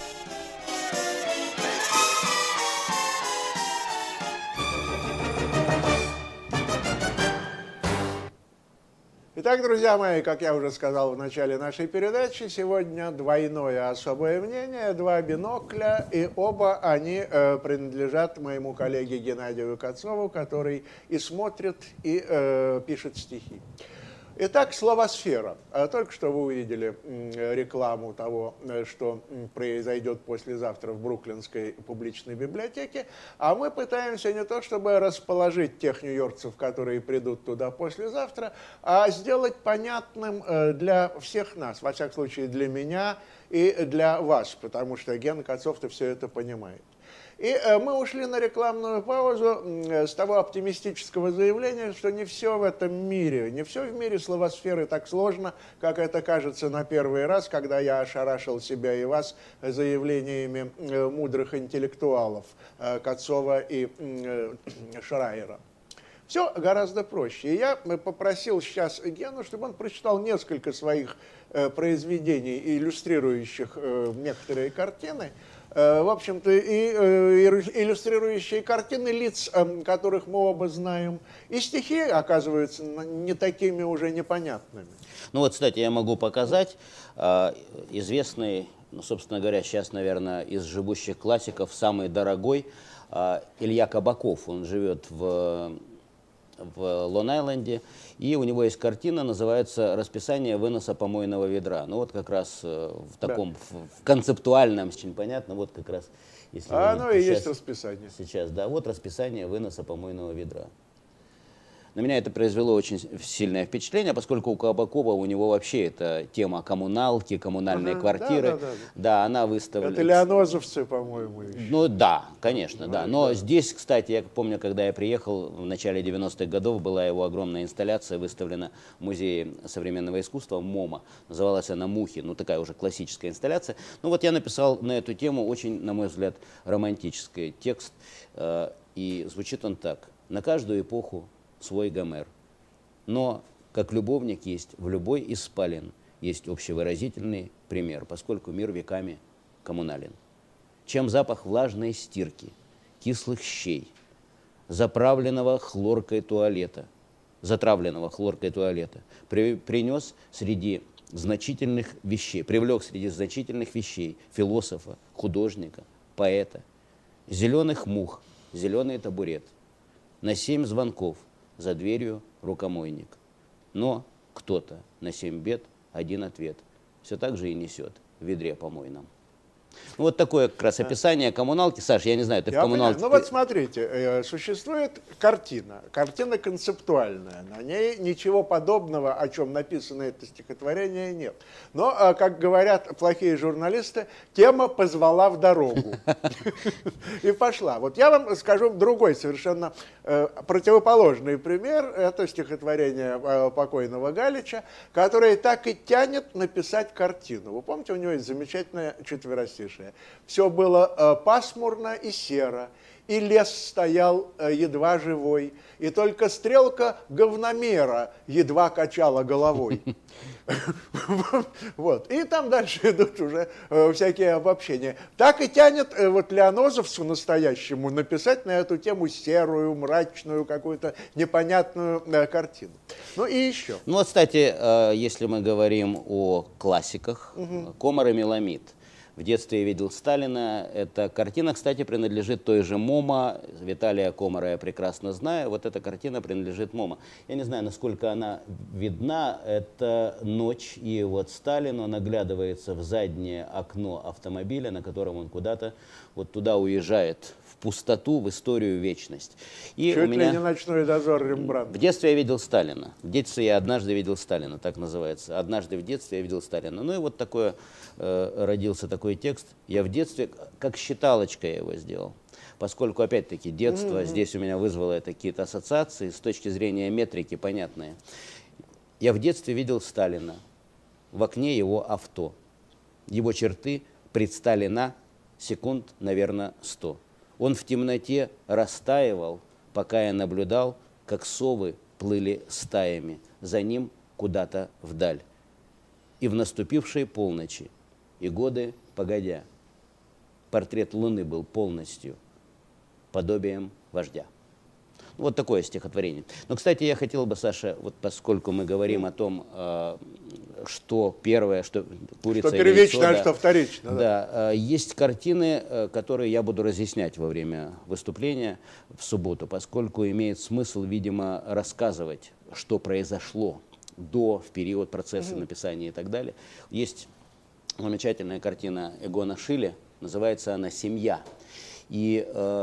[SPEAKER 1] Итак, друзья мои, как я уже сказал в начале нашей передачи, сегодня двойное особое мнение, два бинокля, и оба они принадлежат моему коллеге Геннадию Кацову, который и смотрит, и пишет стихи. Итак, словосфера. Только что вы увидели рекламу того, что произойдет послезавтра в Бруклинской публичной библиотеке, а мы пытаемся не то чтобы расположить тех нью-йоркцев, которые придут туда послезавтра, а сделать понятным для всех нас, во всяком случае для меня и для вас, потому что Гена Кацов-то все это понимает. И мы ушли на рекламную паузу с того оптимистического заявления, что не все в этом мире, не все в мире словосферы так сложно, как это кажется на первый раз, когда я ошарашил себя и вас заявлениями мудрых интеллектуалов Кацова и Шрайера. Все гораздо проще. И я попросил сейчас Гену, чтобы он прочитал несколько своих произведений, иллюстрирующих некоторые картины, в общем-то, и иллюстрирующие картины лиц, которых мы оба знаем, и стихи оказываются не такими уже непонятными.
[SPEAKER 2] Ну вот, кстати, я могу показать известный, ну, собственно говоря, сейчас, наверное, из живущих классиков самый дорогой Илья Кабаков. Он живет в Лонг-Айленде, и у него есть картина, называется «Расписание выноса помойного ведра». Ну вот как раз в таком в концептуальном, очень понятно, вот как раз. Если
[SPEAKER 1] оно и есть расписание.
[SPEAKER 2] Сейчас, да, вот расписание выноса помойного ведра. На меня это произвело очень сильное впечатление, поскольку у Кабакова, у него вообще это тема коммуналки, коммунальные квартиры. Да, она выставлена.
[SPEAKER 1] Это леонозовцы, по-моему, еще.
[SPEAKER 2] Ну да, конечно, да. Но здесь, кстати, я помню, когда я приехал в начале 90-х годов, была его огромная инсталляция, выставлена в Музее современного искусства МОМА. Называлась она «Мухи», ну такая уже классическая инсталляция. Ну вот я написал на эту тему очень, на мой взгляд, романтический текст. И звучит он так. На каждую эпоху свой Гомер. Но, как любовник есть в любой из спален, есть общевыразительный пример, поскольку мир веками коммунален. Чем запах влажной стирки, кислых щей, затравленного хлоркой туалета, привлек среди значительных вещей философа, художника, поэта, зеленых мух, зеленый табурет, на 7 звонков, за дверью рукомойник. Но кто-то на 7 бед 1 ответ. Все так же и несет в ведре помойном. Ну, вот такое как раз описание коммуналки. Саш, я не знаю, ты в коммуналке...
[SPEAKER 1] Ну вот смотрите, существует картина концептуальная. На ней ничего подобного, о чем написано это стихотворение, нет. Но, как говорят плохие журналисты, тема позвала в дорогу. И пошла. Вот я вам скажу другой, совершенно противоположный пример. Это стихотворение покойного Галича, которое так и тянет написать картину. Вы помните, у него есть замечательное четверостишее. Все было пасмурно и серо, и лес стоял едва живой, и только стрелка говномера едва качала головой. Вот. И там дальше идут уже всякие обобщения. Так и тянет вот леонозовцу настоящему написать на эту тему серую, мрачную, какую-то непонятную картину. Ну и еще.
[SPEAKER 2] Ну вот, кстати, если мы говорим о классиках, Комар и Меламид. В детстве я видел Сталина. Эта картина, кстати, принадлежит той же МОМА. Виталия Комара я прекрасно знаю. Вот эта картина принадлежит МОМА. Я не знаю, насколько она видна. Это ночь, и вот Сталин, он оглядывается в заднее окно автомобиля, на котором он куда-то вот туда уезжает, в пустоту, в историю, вечность. И
[SPEAKER 1] чуть ли не «Ночной дозор» Рембрандта.
[SPEAKER 2] В детстве я видел Сталина. В детстве я однажды видел Сталина, так называется. Однажды в детстве я видел Сталина. Ну и вот такое, родился такой текст. Я в детстве, как считалочка я его сделал. Поскольку, опять-таки, детство здесь у меня вызвало это какие-то ассоциации, с точки зрения метрики понятные. Я в детстве видел Сталина. В окне его авто. Его черты предстали на секунд, наверное, 100. Он в темноте растаивал, пока я наблюдал, как совы плыли стаями за ним куда-то вдаль. И в наступившей полночи, и годы погодя, портрет Луны был полностью подобием вождя. Вот такое стихотворение. Но, кстати, я хотел бы, Саша, вот поскольку мы говорим о том, что первое, что курица или яйцо,
[SPEAKER 1] первично, что вторично.
[SPEAKER 2] Да, есть картины, которые я буду разъяснять во время выступления в субботу, поскольку имеет смысл, видимо, рассказывать, что произошло в период процесса написания и так далее. Есть замечательная картина Эгона Шиле, называется она «Семья». И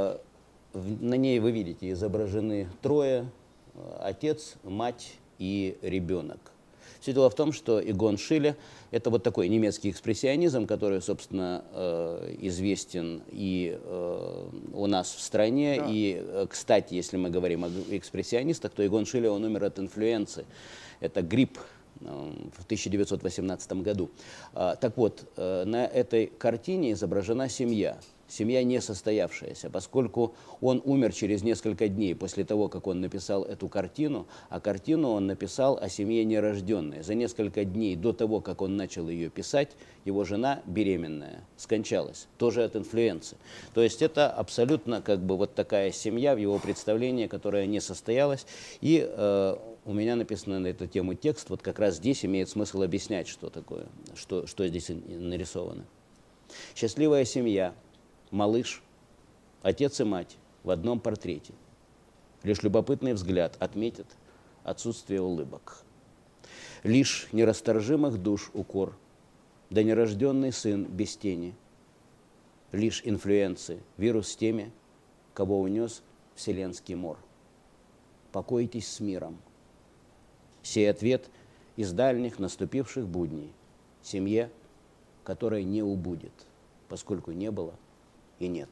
[SPEAKER 2] на ней вы видите изображены трое: отец, мать и ребенок. Все дело в том, что Эгон Шиле – это вот такой немецкий экспрессионизм, который, собственно, известен и у нас в стране. Да. И, кстати, если мы говорим о экспрессионистах, то Эгон Шиле, он умер от инфлюенции. Это грипп в 1918 году. Так вот, на этой картине изображена семья. Семья не состоявшаяся, поскольку он умер через несколько дней после того, как он написал эту картину, а картину он написал о семье нерожденной. За несколько дней до того, как он начал ее писать, его жена беременная скончалась, тоже от инфлюенции. То есть это абсолютно как бы вот такая семья в его представлении, которая не состоялась. И у меня написано на эту тему текст, вот как раз здесь имеет смысл объяснять, что такое, что здесь нарисовано. Счастливая семья. Малыш, отец и мать в одном портрете. Лишь любопытный взгляд отметит отсутствие улыбок. Лишь нерасторжимых душ укор, да нерожденный сын без тени. Лишь инфлюенции, вирус с теми, кого унес вселенский мор. Покойтесь с миром. Сей ответ из дальних наступивших будней семье, которая не убудет, поскольку не было и нет.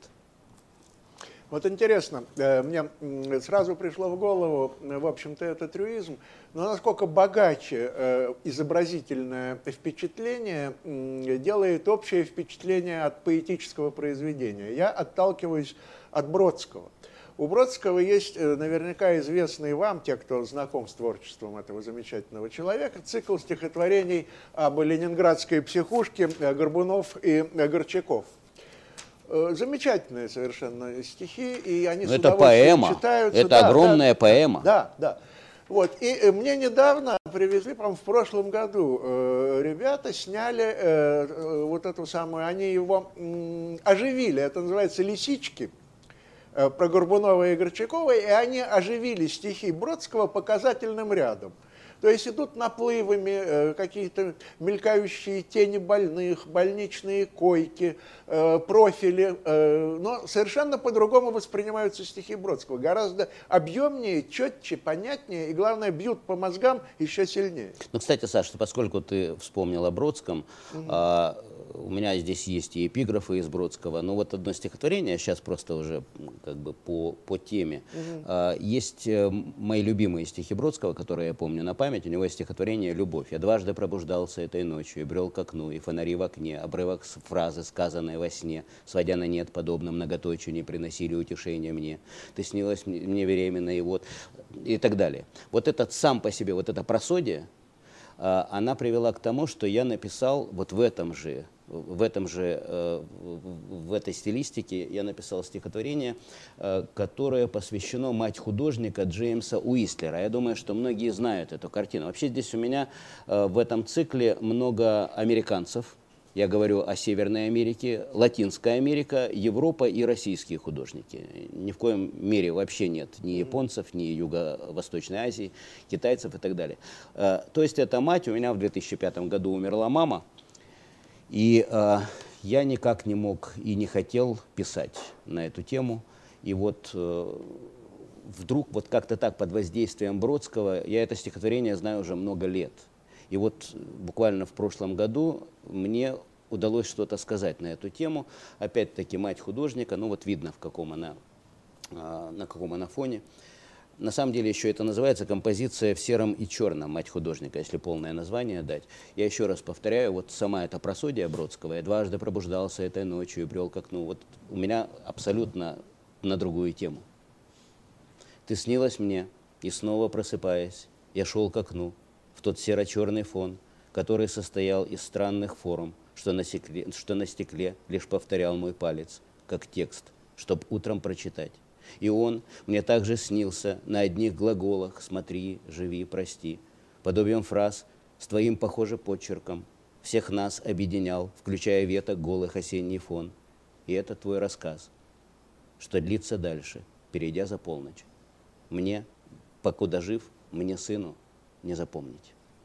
[SPEAKER 1] Вот интересно, мне сразу пришло в голову, в общем-то, это трюизм, но насколько богаче изобразительное впечатление делает общее впечатление от поэтического произведения. Я отталкиваюсь от Бродского. У Бродского есть наверняка известный вам, те, кто знаком с творчеством этого замечательного человека, цикл стихотворений об ленинградской психушке «Горбунов и Горчаков». Замечательные совершенно стихи, и они с удовольствием читаются.
[SPEAKER 2] Это да, огромная поэма.
[SPEAKER 1] Да, да. Вот. И мне недавно привезли, по-моему, в прошлом году, ребята сняли вот эту самую, они его оживили, это называется «Лисички», про Горбунова и Горчакова, и они оживили стихи Бродского показательным рядом. То есть идут наплывами какие-то мелькающие тени больных, больничные койки, профили, но совершенно по-другому воспринимаются стихи Бродского. Гораздо объемнее, четче, понятнее и, главное, бьют по мозгам еще сильнее.
[SPEAKER 2] Ну, кстати, Саша, поскольку ты вспомнил о Бродском, у меня здесь есть и эпиграфы из Бродского, но вот одно стихотворение, сейчас просто уже как бы по теме. Есть мои любимые стихи Бродского, которые я помню на память. У него есть стихотворение «Любовь». «Я дважды пробуждался этой ночью и брел к окну, и фонари в окне, обрывок фразы, сказанной во сне, сводя на нет, подобно многоточию, не приносили утешения мне. Ты снилась мне беременной, и так далее». Вот этот сам по себе, вот эта просодия, она привела к тому, что я написал вот в этой стилистике я написал стихотворение, которое посвящено «Мать художника» Джеймса Уистлера. Я думаю, что многие знают эту картину. Вообще здесь у меня в этом цикле много американцев. Я говорю о Северной Америке, Латинская Америка, Европа и российские художники. Ни в коем мере вообще нет ни японцев, ни Юго-Восточной Азии, китайцев и так далее. То есть эта мать, у меня в 2005 году умерла мама, и я никак не мог и не хотел писать на эту тему. И вот вдруг вот как-то так под воздействием Бродского, я это стихотворение знаю уже много лет. И вот буквально в прошлом году мне удалось что-то сказать на эту тему. Опять-таки мать художника, ну вот видно, на каком она фоне. На самом деле еще это называется композиция в сером и черном, мать художника, если полное название дать. Я еще раз повторяю, вот сама эта просодия Бродского, я дважды пробуждался этой ночью и брел к окну, вот у меня абсолютно на другую тему. Ты снилась мне, и снова просыпаясь, я шел к окну, в тот серо-черный фон, который состоял из странных форм, что на стекле лишь повторял мой палец, как текст, чтоб утром прочитать. И он мне также снился на одних глаголах «смотри», «живи», «прости», подобием фраз с твоим, похоже, подчерком, всех нас объединял, включая веток голых осенний фон. И это твой рассказ, что длится дальше, перейдя за полночь. Мне, покуда жив, мне, сыну, не запомнить.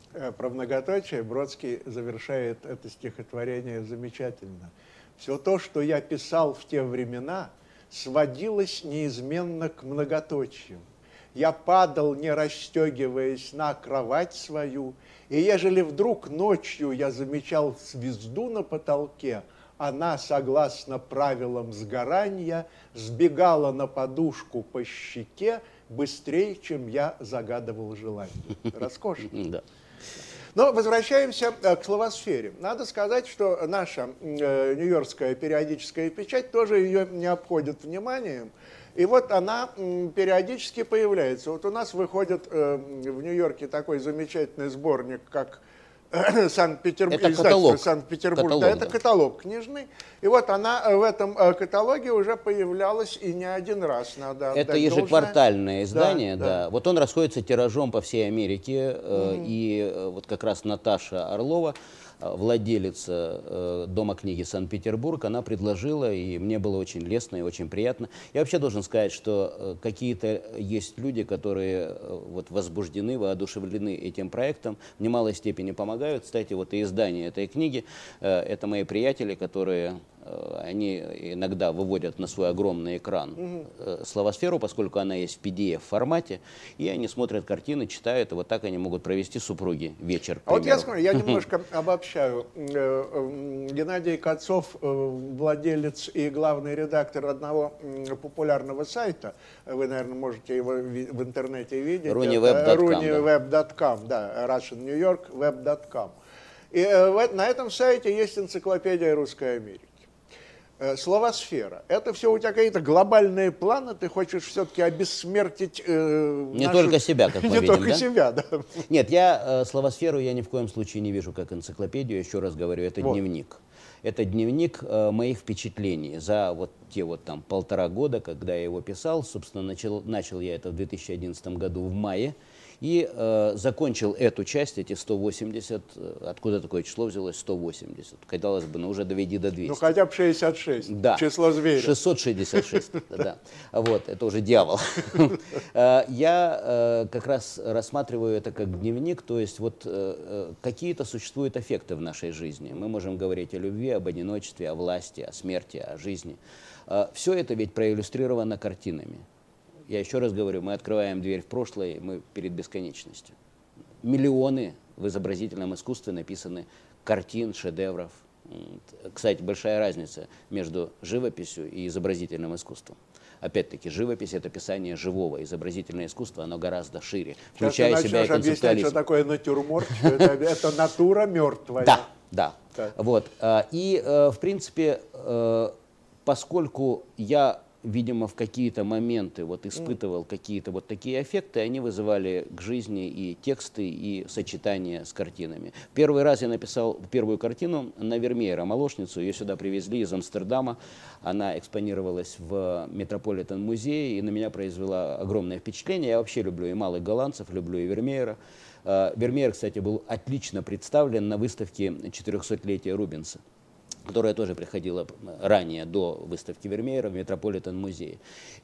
[SPEAKER 1] Про многоточие Бродский завершает это стихотворение замечательно. Все то, что я писал в те времена, сводилось неизменно к многоточию. Я падал, не расстегиваясь, на кровать свою, и ежели вдруг ночью я замечал звезду на потолке, она, согласно правилам сгорания, сбегала на подушку по щеке быстрее, чем я загадывал желание. Роскошно.
[SPEAKER 2] Да.
[SPEAKER 1] Но возвращаемся к словосфере. Надо сказать, что наша нью-йоркская периодическая печать тоже ее не обходит вниманием. И вот она периодически появляется. Вот у нас выходит в Нью-Йорке такой замечательный сборник, как Санкт-Петербург, издательство Санкт-Петербург, да, это каталог книжный. И вот она в этом каталоге уже появлялась и не один раз. Надо
[SPEAKER 2] это ежеквартальное издание, да. Вот он расходится тиражом по всей Америке. И вот как раз Наташа Орлова, владелица Дома книги Санкт-Петербург, она предложила, и мне было очень лестно и очень приятно. Я вообще должен сказать, что какие-то есть люди, которые вот возбуждены, воодушевлены этим проектом, в немалой степени помогают. Кстати, вот и издание этой книги, это мои приятели, которые... Они иногда выводят на свой огромный экран словосферу, поскольку она есть в PDF-формате, и они смотрят картины, читают, и вот так они могут провести супруги вечер.
[SPEAKER 1] А вот я смотрю, я немножко обобщаю. Геннадий Кацов, владелец и главный редактор одного популярного сайта, вы, наверное, можете его в интернете видеть.
[SPEAKER 2] runyweb.com,
[SPEAKER 1] да, Russian New York, web.com. И на этом сайте есть энциклопедия русской Америки. Словосфера. Это все у тебя какие-то глобальные планы, ты хочешь все-таки обессмертить
[SPEAKER 2] не только себя, как мы видим,
[SPEAKER 1] только себя, да?
[SPEAKER 2] Нет, я словосферу я ни в коем случае не вижу как энциклопедию, еще раз говорю, это дневник. Это дневник моих впечатлений за вот те вот там 1,5 года, когда я его писал. Собственно, начал я это в 2011 году в мае. И закончил эту часть, эти 180, откуда такое число взялось, 180. Казалось бы, ну уже доведи до 200.
[SPEAKER 1] Ну хотя бы 66,
[SPEAKER 2] да.
[SPEAKER 1] Число зверя.
[SPEAKER 2] 666, да. Вот, это уже дьявол. Я как раз рассматриваю это как дневник, то есть вот какие-то существуют аффекты в нашей жизни. Мы можем говорить о любви, об одиночестве, о власти, о смерти, о жизни. Все это ведь проиллюстрировано картинами. Я еще раз говорю, мы открываем дверь в прошлое, мы перед бесконечностью. Миллионы в изобразительном искусстве написаны картин, шедевров. Кстати, большая разница между живописью и изобразительным искусством. Опять-таки, живопись — это писание живого, изобразительное искусство, оно гораздо шире, включая себя и концептуализм.
[SPEAKER 1] Объяснять, что такое натюрморт, это натура мертвая.
[SPEAKER 2] Да, да. Вот. И, в принципе, поскольку я, видимо, в какие-то моменты вот испытывал какие-то вот такие эффекты, они вызывали к жизни и тексты, и сочетания с картинами. Первый раз я написал первую картину на Вермеера «Молочницу». Ее сюда привезли из Амстердама. Она экспонировалась в Метрополитен-музее, и на меня произвела огромное впечатление. Я вообще люблю и малых голландцев, люблю и Вермеера. Вермеер, кстати, был отлично представлен на выставке 400-летия Рубенса, которая тоже приходила ранее, до выставки Вермеера в Метрополитен-музее.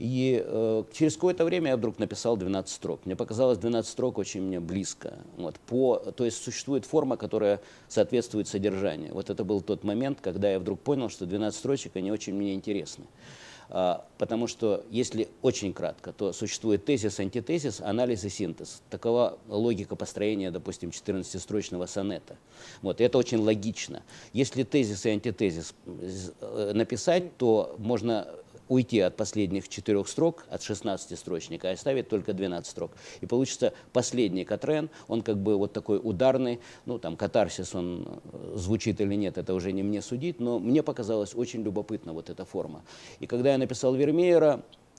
[SPEAKER 2] И через какое-то время я вдруг написал 12 строк. Мне показалось 12 строк очень мне близко. Вот, то есть существует форма, которая соответствует содержанию. Вот это был тот момент, когда я вдруг понял, что 12 строчек, они очень мне интересны. Потому что, если очень кратко, то существует тезис, антитезис, анализ и синтез. Такова логика построения, допустим, 14-строчного сонета. Вот, и это очень логично. Если тезис и антитезис написать, то можно уйти от последних 4 строк, от 16-строчника, и оставить только 12 строк. И получится последний Катрен, он как бы вот такой ударный, ну там катарсис, он звучит или нет, это уже не мне судить, но мне показалась очень любопытна вот эта форма. И когда я написал Вермеера,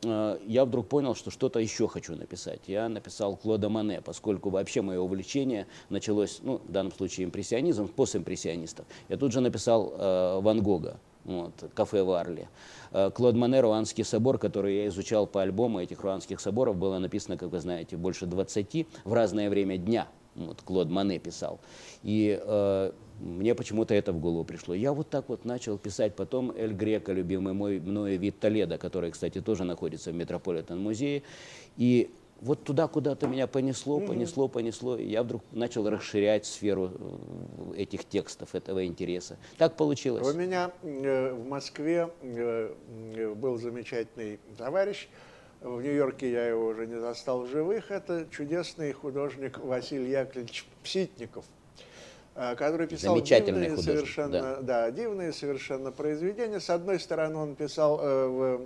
[SPEAKER 2] я вдруг понял, что что-то еще хочу написать. Я написал Клода Моне, поскольку вообще мое увлечение началось, ну, в данном случае импрессионизм, постимпрессионистов. Я тут же написал Ван Гога. Вот, «Кафе в Арле». Клод Моне, Руанский собор, который я изучал по альбому этих руанских соборов, было написано, как вы знаете, больше 20 в разное время дня. Вот, Клод Моне писал. И мне почему-то это в голову пришло. Я вот так вот начал писать. Потом Эль Греко, любимый мною вид Толедо, который, кстати, тоже находится в Метрополитен-музее. И вот туда куда-то меня понесло, понесло, и я вдруг начал расширять сферу этих текстов, этого интереса. Так получилось.
[SPEAKER 1] У меня в Москве был замечательный товарищ, в Нью-Йорке я его уже не застал в живых, это чудесный художник Василий Яковлевич Пситников, который писал дивные совершенно, да, дивные совершенно произведения. С одной стороны, он писал в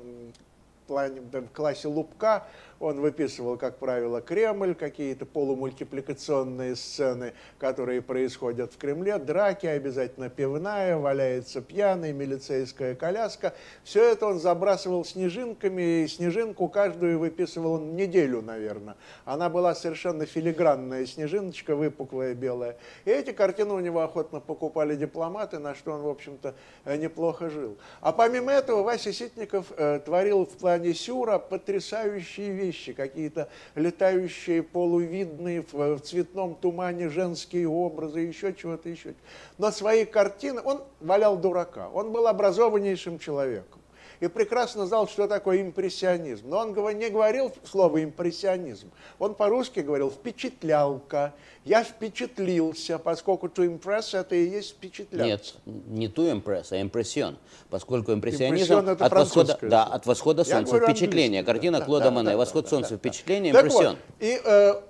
[SPEAKER 1] классе Лубка, он выписывал, как правило, Кремль, какие-то полумультипликационные сцены, которые происходят в Кремле, драки, обязательно пивная, валяется пьяный, милицейская коляска. Все это он забрасывал снежинками, и снежинку каждую выписывал он неделю, наверное. Она была совершенно филигранная снежиночка, выпуклая, белая. И эти картины у него охотно покупали дипломаты, на что он, в общем-то, неплохо жил. А помимо этого Вася Ситников творил в плане сюра потрясающие вещи. Какие-то летающие, полувидные, в цветном тумане женские образы, еще чего-то, еще. Но свои картины он валял дурака. Он был образованнейшим человеком и прекрасно знал, что такое импрессионизм. Но он не говорил слово импрессионизм. Он по-русски говорил впечатлялка. Я впечатлился, поскольку to impress это и есть впечатляться.
[SPEAKER 2] Нет, не to impress, а импрессион. Поскольку импрессионизм от восхода, да, от восхода солнца, впечатление. Картина Клода Моне, восход солнца, впечатление, импрессион.
[SPEAKER 1] Вот, и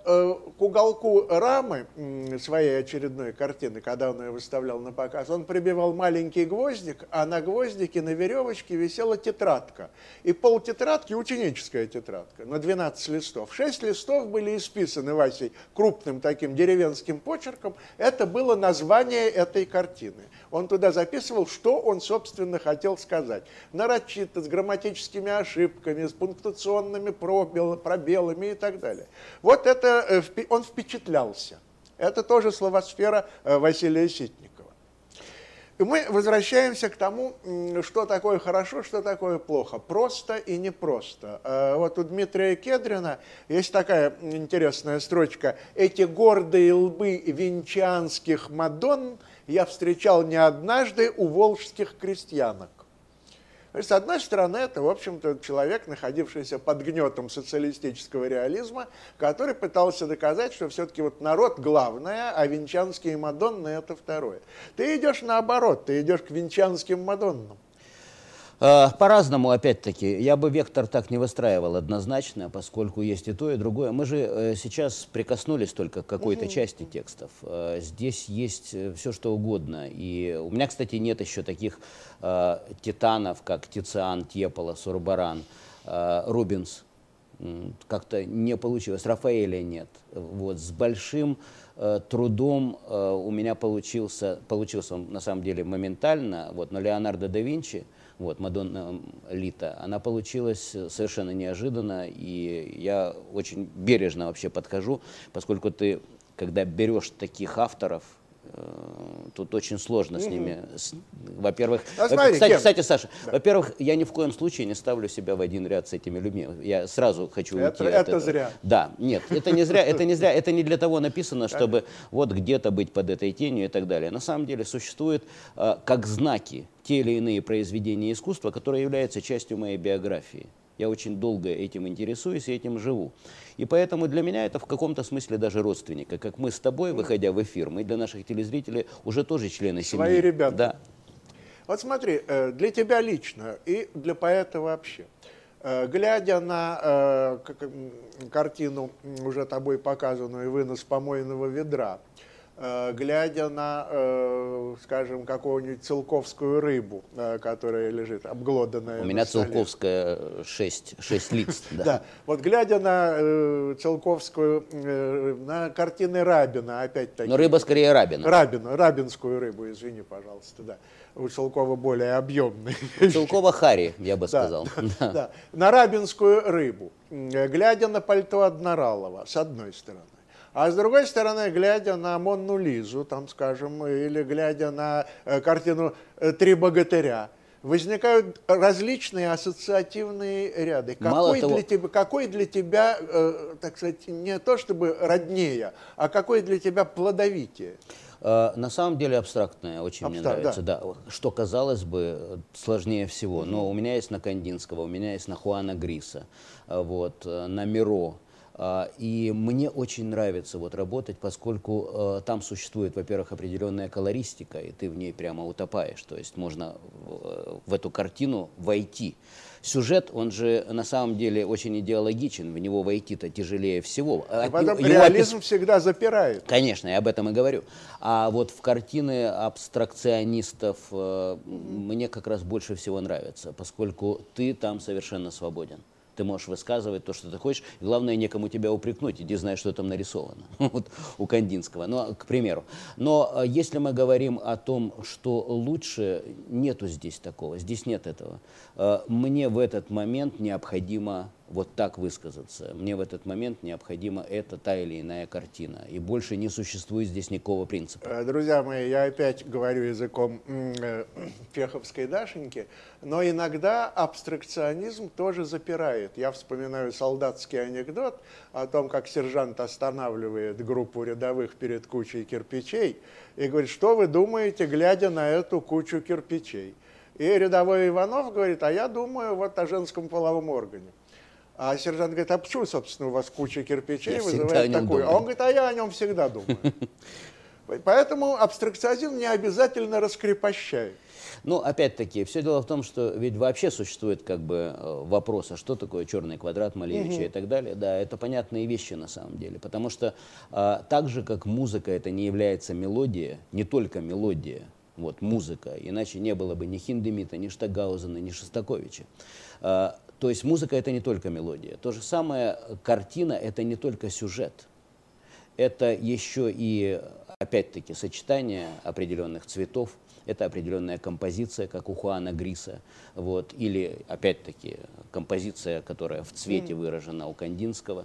[SPEAKER 1] к уголку рамы своей очередной картины, когда он ее выставлял на показ, он прибивал маленький гвоздик, а на гвоздике на веревочке висела тетрадка. И полтетрадки, ученическая тетрадка, на 12 листов. 6 листов были исписаны Васей крупным таким деревенским почерком. Это было название этой картины. Он туда записывал, что он, собственно, хотел сказать. Нарочито, с грамматическими ошибками, с пунктуационными пробелами и так далее. Вот это он впечатлялся. Это тоже словосфера Василия Ситникова. И мы возвращаемся к тому, что такое хорошо, что такое плохо. Просто и непросто. Вот у Дмитрия Кедрина есть такая интересная строчка. «Эти гордые лбы венецианских мадонн я встречал не однажды у волжских крестьянок». То есть, с одной стороны, это, в общем-то, человек, находившийся под гнетом социалистического реализма, который пытался доказать, что все-таки вот народ главное, а венецианские мадонны – это второе. Ты идешь наоборот, ты идешь к венецианским мадоннам.
[SPEAKER 2] По-разному, опять-таки. Я бы вектор так не выстраивал однозначно, поскольку есть и то, и другое. Мы же сейчас прикоснулись только к какой-то части текстов. Здесь есть все, что угодно. И у меня, кстати, нет еще таких титанов, как Тициан, Тьепола, Сурбаран, Рубенс. Как-то не получилось. Рафаэля нет. Вот. С большим трудом у меня получился он на самом деле моментально, вот, но Леонардо да Винчи, вот, Мадонна Лита, она получилась совершенно неожиданно, и я очень бережно вообще подхожу, поскольку ты, когда берешь таких авторов, тут очень сложно с ними. Во-первых, кстати, Саша, да. Во-первых, я ни в коем случае не ставлю себя в один ряд с этими людьми. Я сразу хочу уйти.
[SPEAKER 1] Это зря.
[SPEAKER 2] Да, нет, это не зря, это не зря, это не для того написано, чтобы вот где-то быть под этой тенью и так далее. На самом деле существуют как знаки те или иные произведения искусства, которые являются частью моей биографии. Я очень долго этим интересуюсь и этим живу. И поэтому для меня это в каком-то смысле даже родственника. Как мы с тобой, выходя в эфир, мы для наших телезрителей уже тоже члены семьи.
[SPEAKER 1] Свои ребята.
[SPEAKER 2] Да.
[SPEAKER 1] Вот смотри, для тебя лично и для поэта вообще, глядя на картину, уже тобой показанную, «Вынос помойного ведра», глядя на, скажем, какую-нибудь целковскую рыбу, которая лежит обглоданная.
[SPEAKER 2] У меня целковская 6 лиц.
[SPEAKER 1] Да, вот глядя на целковскую, на картины Рабина, опять-таки.
[SPEAKER 2] Но рыба скорее Рабина.
[SPEAKER 1] Рабинскую рыбу, извини, пожалуйста, да. У Целкова более объемный.
[SPEAKER 2] Целкова Хари, я бы сказал.
[SPEAKER 1] Да, на рабинскую рыбу, глядя на пальто Адмиралова, с одной стороны. А с другой стороны, глядя на Монну Лизу, там, скажем, или глядя на картину «Три богатыря», возникают различные ассоциативные ряды. Какой для тебя, так сказать, не то чтобы роднее, а какой для тебя плодовитее?
[SPEAKER 2] На самом деле абстрактное очень мне нравится, да. Что, казалось бы, сложнее всего. Но у меня есть на Кандинского, у меня есть на Хуана Гриса, вот, на Миро. И мне очень нравится вот работать, поскольку там существует, во-первых, определенная колористика, и ты в ней прямо утопаешь. То есть можно в эту картину войти. Сюжет, он же на самом деле очень идеологичен, в него войти-то тяжелее всего.
[SPEAKER 1] И потом реализм всегда запирает.
[SPEAKER 2] Конечно, я об этом и говорю. А вот в картины абстракционистов мне как раз больше всего нравится, поскольку ты там совершенно свободен. Ты можешь высказывать то, что ты хочешь, и главное, некому тебя упрекнуть, иди знай, что там нарисовано, вот у Кандинского, ну, к примеру. Но если мы говорим о том, что лучше, нету здесь такого, здесь нет этого. Мне в этот момент необходимо вот так высказаться, мне в этот момент необходима эта та или иная картина, и больше не существует здесь никакого принципа.
[SPEAKER 1] Друзья мои, я опять говорю языком чеховской Дашеньки, но иногда абстракционизм тоже запирает. Я вспоминаю солдатский анекдот о том, как сержант останавливает группу рядовых перед кучей кирпичей и говорит, что вы думаете, глядя на эту кучу кирпичей? И рядовой Иванов говорит, а я думаю вот о женском половом органе. А сержант говорит, а почему, собственно, у вас куча кирпичей вызывает такую? А он говорит, а я о нем всегда думаю. Поэтому абстракционизм не обязательно раскрепощает.
[SPEAKER 2] Ну, опять-таки, все дело в том, что ведь вообще существует как бы вопрос, а что такое черный квадрат Малевича и так далее. Да, это понятные вещи на самом деле, потому что так же, как музыка это не является мелодия, не только мелодия, вот музыка, иначе не было бы ни Хиндемита, ни Штагаузена, ни Шостаковича. То есть музыка это не только мелодия. То же самое картина это не только сюжет. Это еще и, опять-таки, сочетание определенных цветов, это определенная композиция, как у Хуана Гриса, вот, или, опять-таки, композиция, которая в цвете выражена у Кандинского.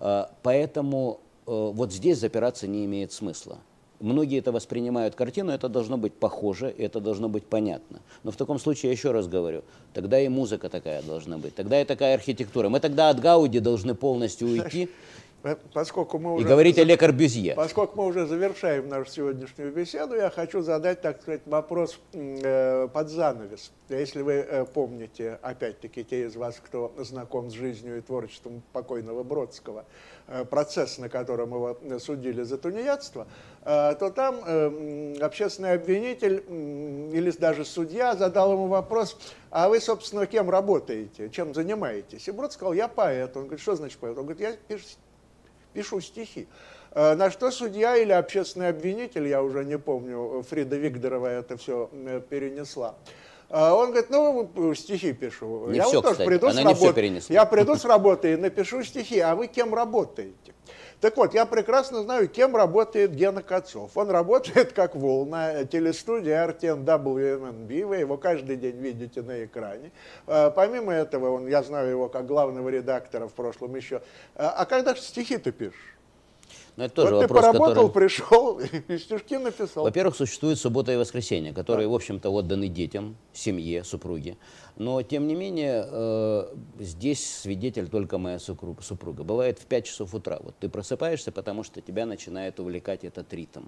[SPEAKER 2] Поэтому вот здесь запираться не имеет смысла. Многие это воспринимают картину, это должно быть похоже, это должно быть понятно. Но в таком случае, я еще раз говорю, тогда и музыка такая должна быть, тогда и такая архитектура. Мы тогда от Гауди должны полностью уйти
[SPEAKER 1] поскольку мы уже,
[SPEAKER 2] и говорить о Ле Корбюзье.
[SPEAKER 1] Поскольку мы уже завершаем нашу сегодняшнюю беседу, я хочу задать, так сказать, вопрос под занавес. Если вы помните, опять-таки, те из вас, кто знаком с жизнью и творчеством покойного Бродского, процесс, на котором его судили за тунеядство, то там общественный обвинитель или даже судья задал ему вопрос, а вы, собственно, кем работаете, чем занимаетесь? И Брод сказал, я поэт. Он говорит, что значит поэт? Он говорит, я пишу стихи. На что судья или общественный обвинитель, я уже не помню, Фрида Вигдорова это все перенесла. Он говорит, ну, стихи пишу.
[SPEAKER 2] Не
[SPEAKER 1] я
[SPEAKER 2] все,
[SPEAKER 1] вот тоже
[SPEAKER 2] кстати,
[SPEAKER 1] приду
[SPEAKER 2] она
[SPEAKER 1] с
[SPEAKER 2] не
[SPEAKER 1] работы,
[SPEAKER 2] все перенесла.
[SPEAKER 1] Я приду с работы и напишу стихи, а вы кем работаете? Так вот, я прекрасно знаю, кем работает Гена Кацов. Он работает как волна, телестудия RTN WMNB, вы его каждый день видите на экране. Помимо этого, я знаю его как главного редактора в прошлом еще. А когда же стихи ты пишешь?
[SPEAKER 2] Но это тоже
[SPEAKER 1] вот
[SPEAKER 2] вопрос,
[SPEAKER 1] ты поработал,
[SPEAKER 2] который...
[SPEAKER 1] пришел и стишки написал.
[SPEAKER 2] Во-первых, существует суббота и воскресенье, которые, в общем-то, отданы детям, семье, супруге. Но, тем не менее, здесь свидетель только моя супруга. Бывает в 5 часов утра. Вот ты просыпаешься, потому что тебя начинает увлекать этот ритм.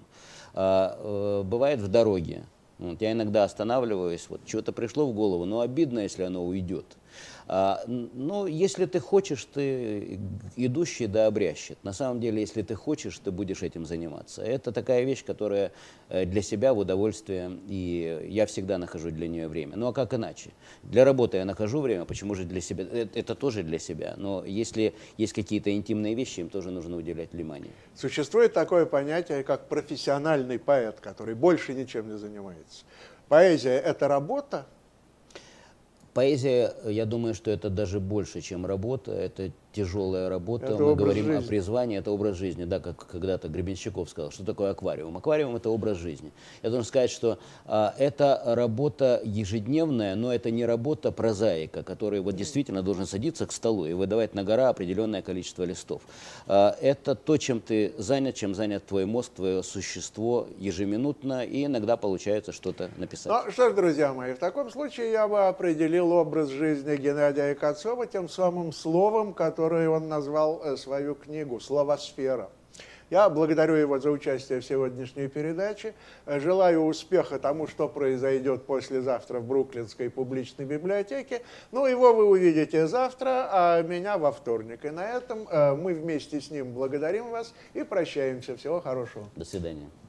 [SPEAKER 2] Бывает в дороге. Вот, я иногда останавливаюсь, вот что-то пришло в голову, но обидно, если оно уйдет. Но если ты хочешь, ты идущий да обрящет. На самом деле, если ты хочешь, ты будешь этим заниматься. Это такая вещь, которая для себя в удовольствие, и я всегда нахожу для нее время. Ну а как иначе? Для работы я нахожу время, почему же для себя? Это тоже для себя. Но если есть какие-то интимные вещи, им тоже нужно уделять внимание.
[SPEAKER 1] Существует такое понятие, как профессиональный поэт, который больше ничем не занимается. Поэзия – это работа?
[SPEAKER 2] Поэзия, я думаю, что это даже больше, чем работа, это тяжелая работа.
[SPEAKER 1] Это
[SPEAKER 2] мы говорим
[SPEAKER 1] жизни.
[SPEAKER 2] О призвании, это образ жизни. Да, как когда-то Гребенщиков сказал, что такое аквариум. Аквариум – это образ жизни. Я должен сказать, что это работа ежедневная, но это не работа прозаика, который вот действительно должен садиться к столу и выдавать на гора определенное количество листов. Это то, чем ты занят, чем занят твой мозг, твое существо ежеминутно, и иногда получается что-то написать.
[SPEAKER 1] Ну что ж, друзья мои, в таком случае я бы определил образ жизни Геннадия Кацова тем самым словом, которое он назвал свою книгу «Словосфера». Я благодарю его за участие в сегодняшней передаче. Желаю успеха тому, что произойдет послезавтра в Бруклинской публичной библиотеке. Ну, его вы увидите завтра, а меня во вторник. И на этом мы вместе с ним благодарим вас и прощаемся. Всего хорошего.
[SPEAKER 2] До свидания.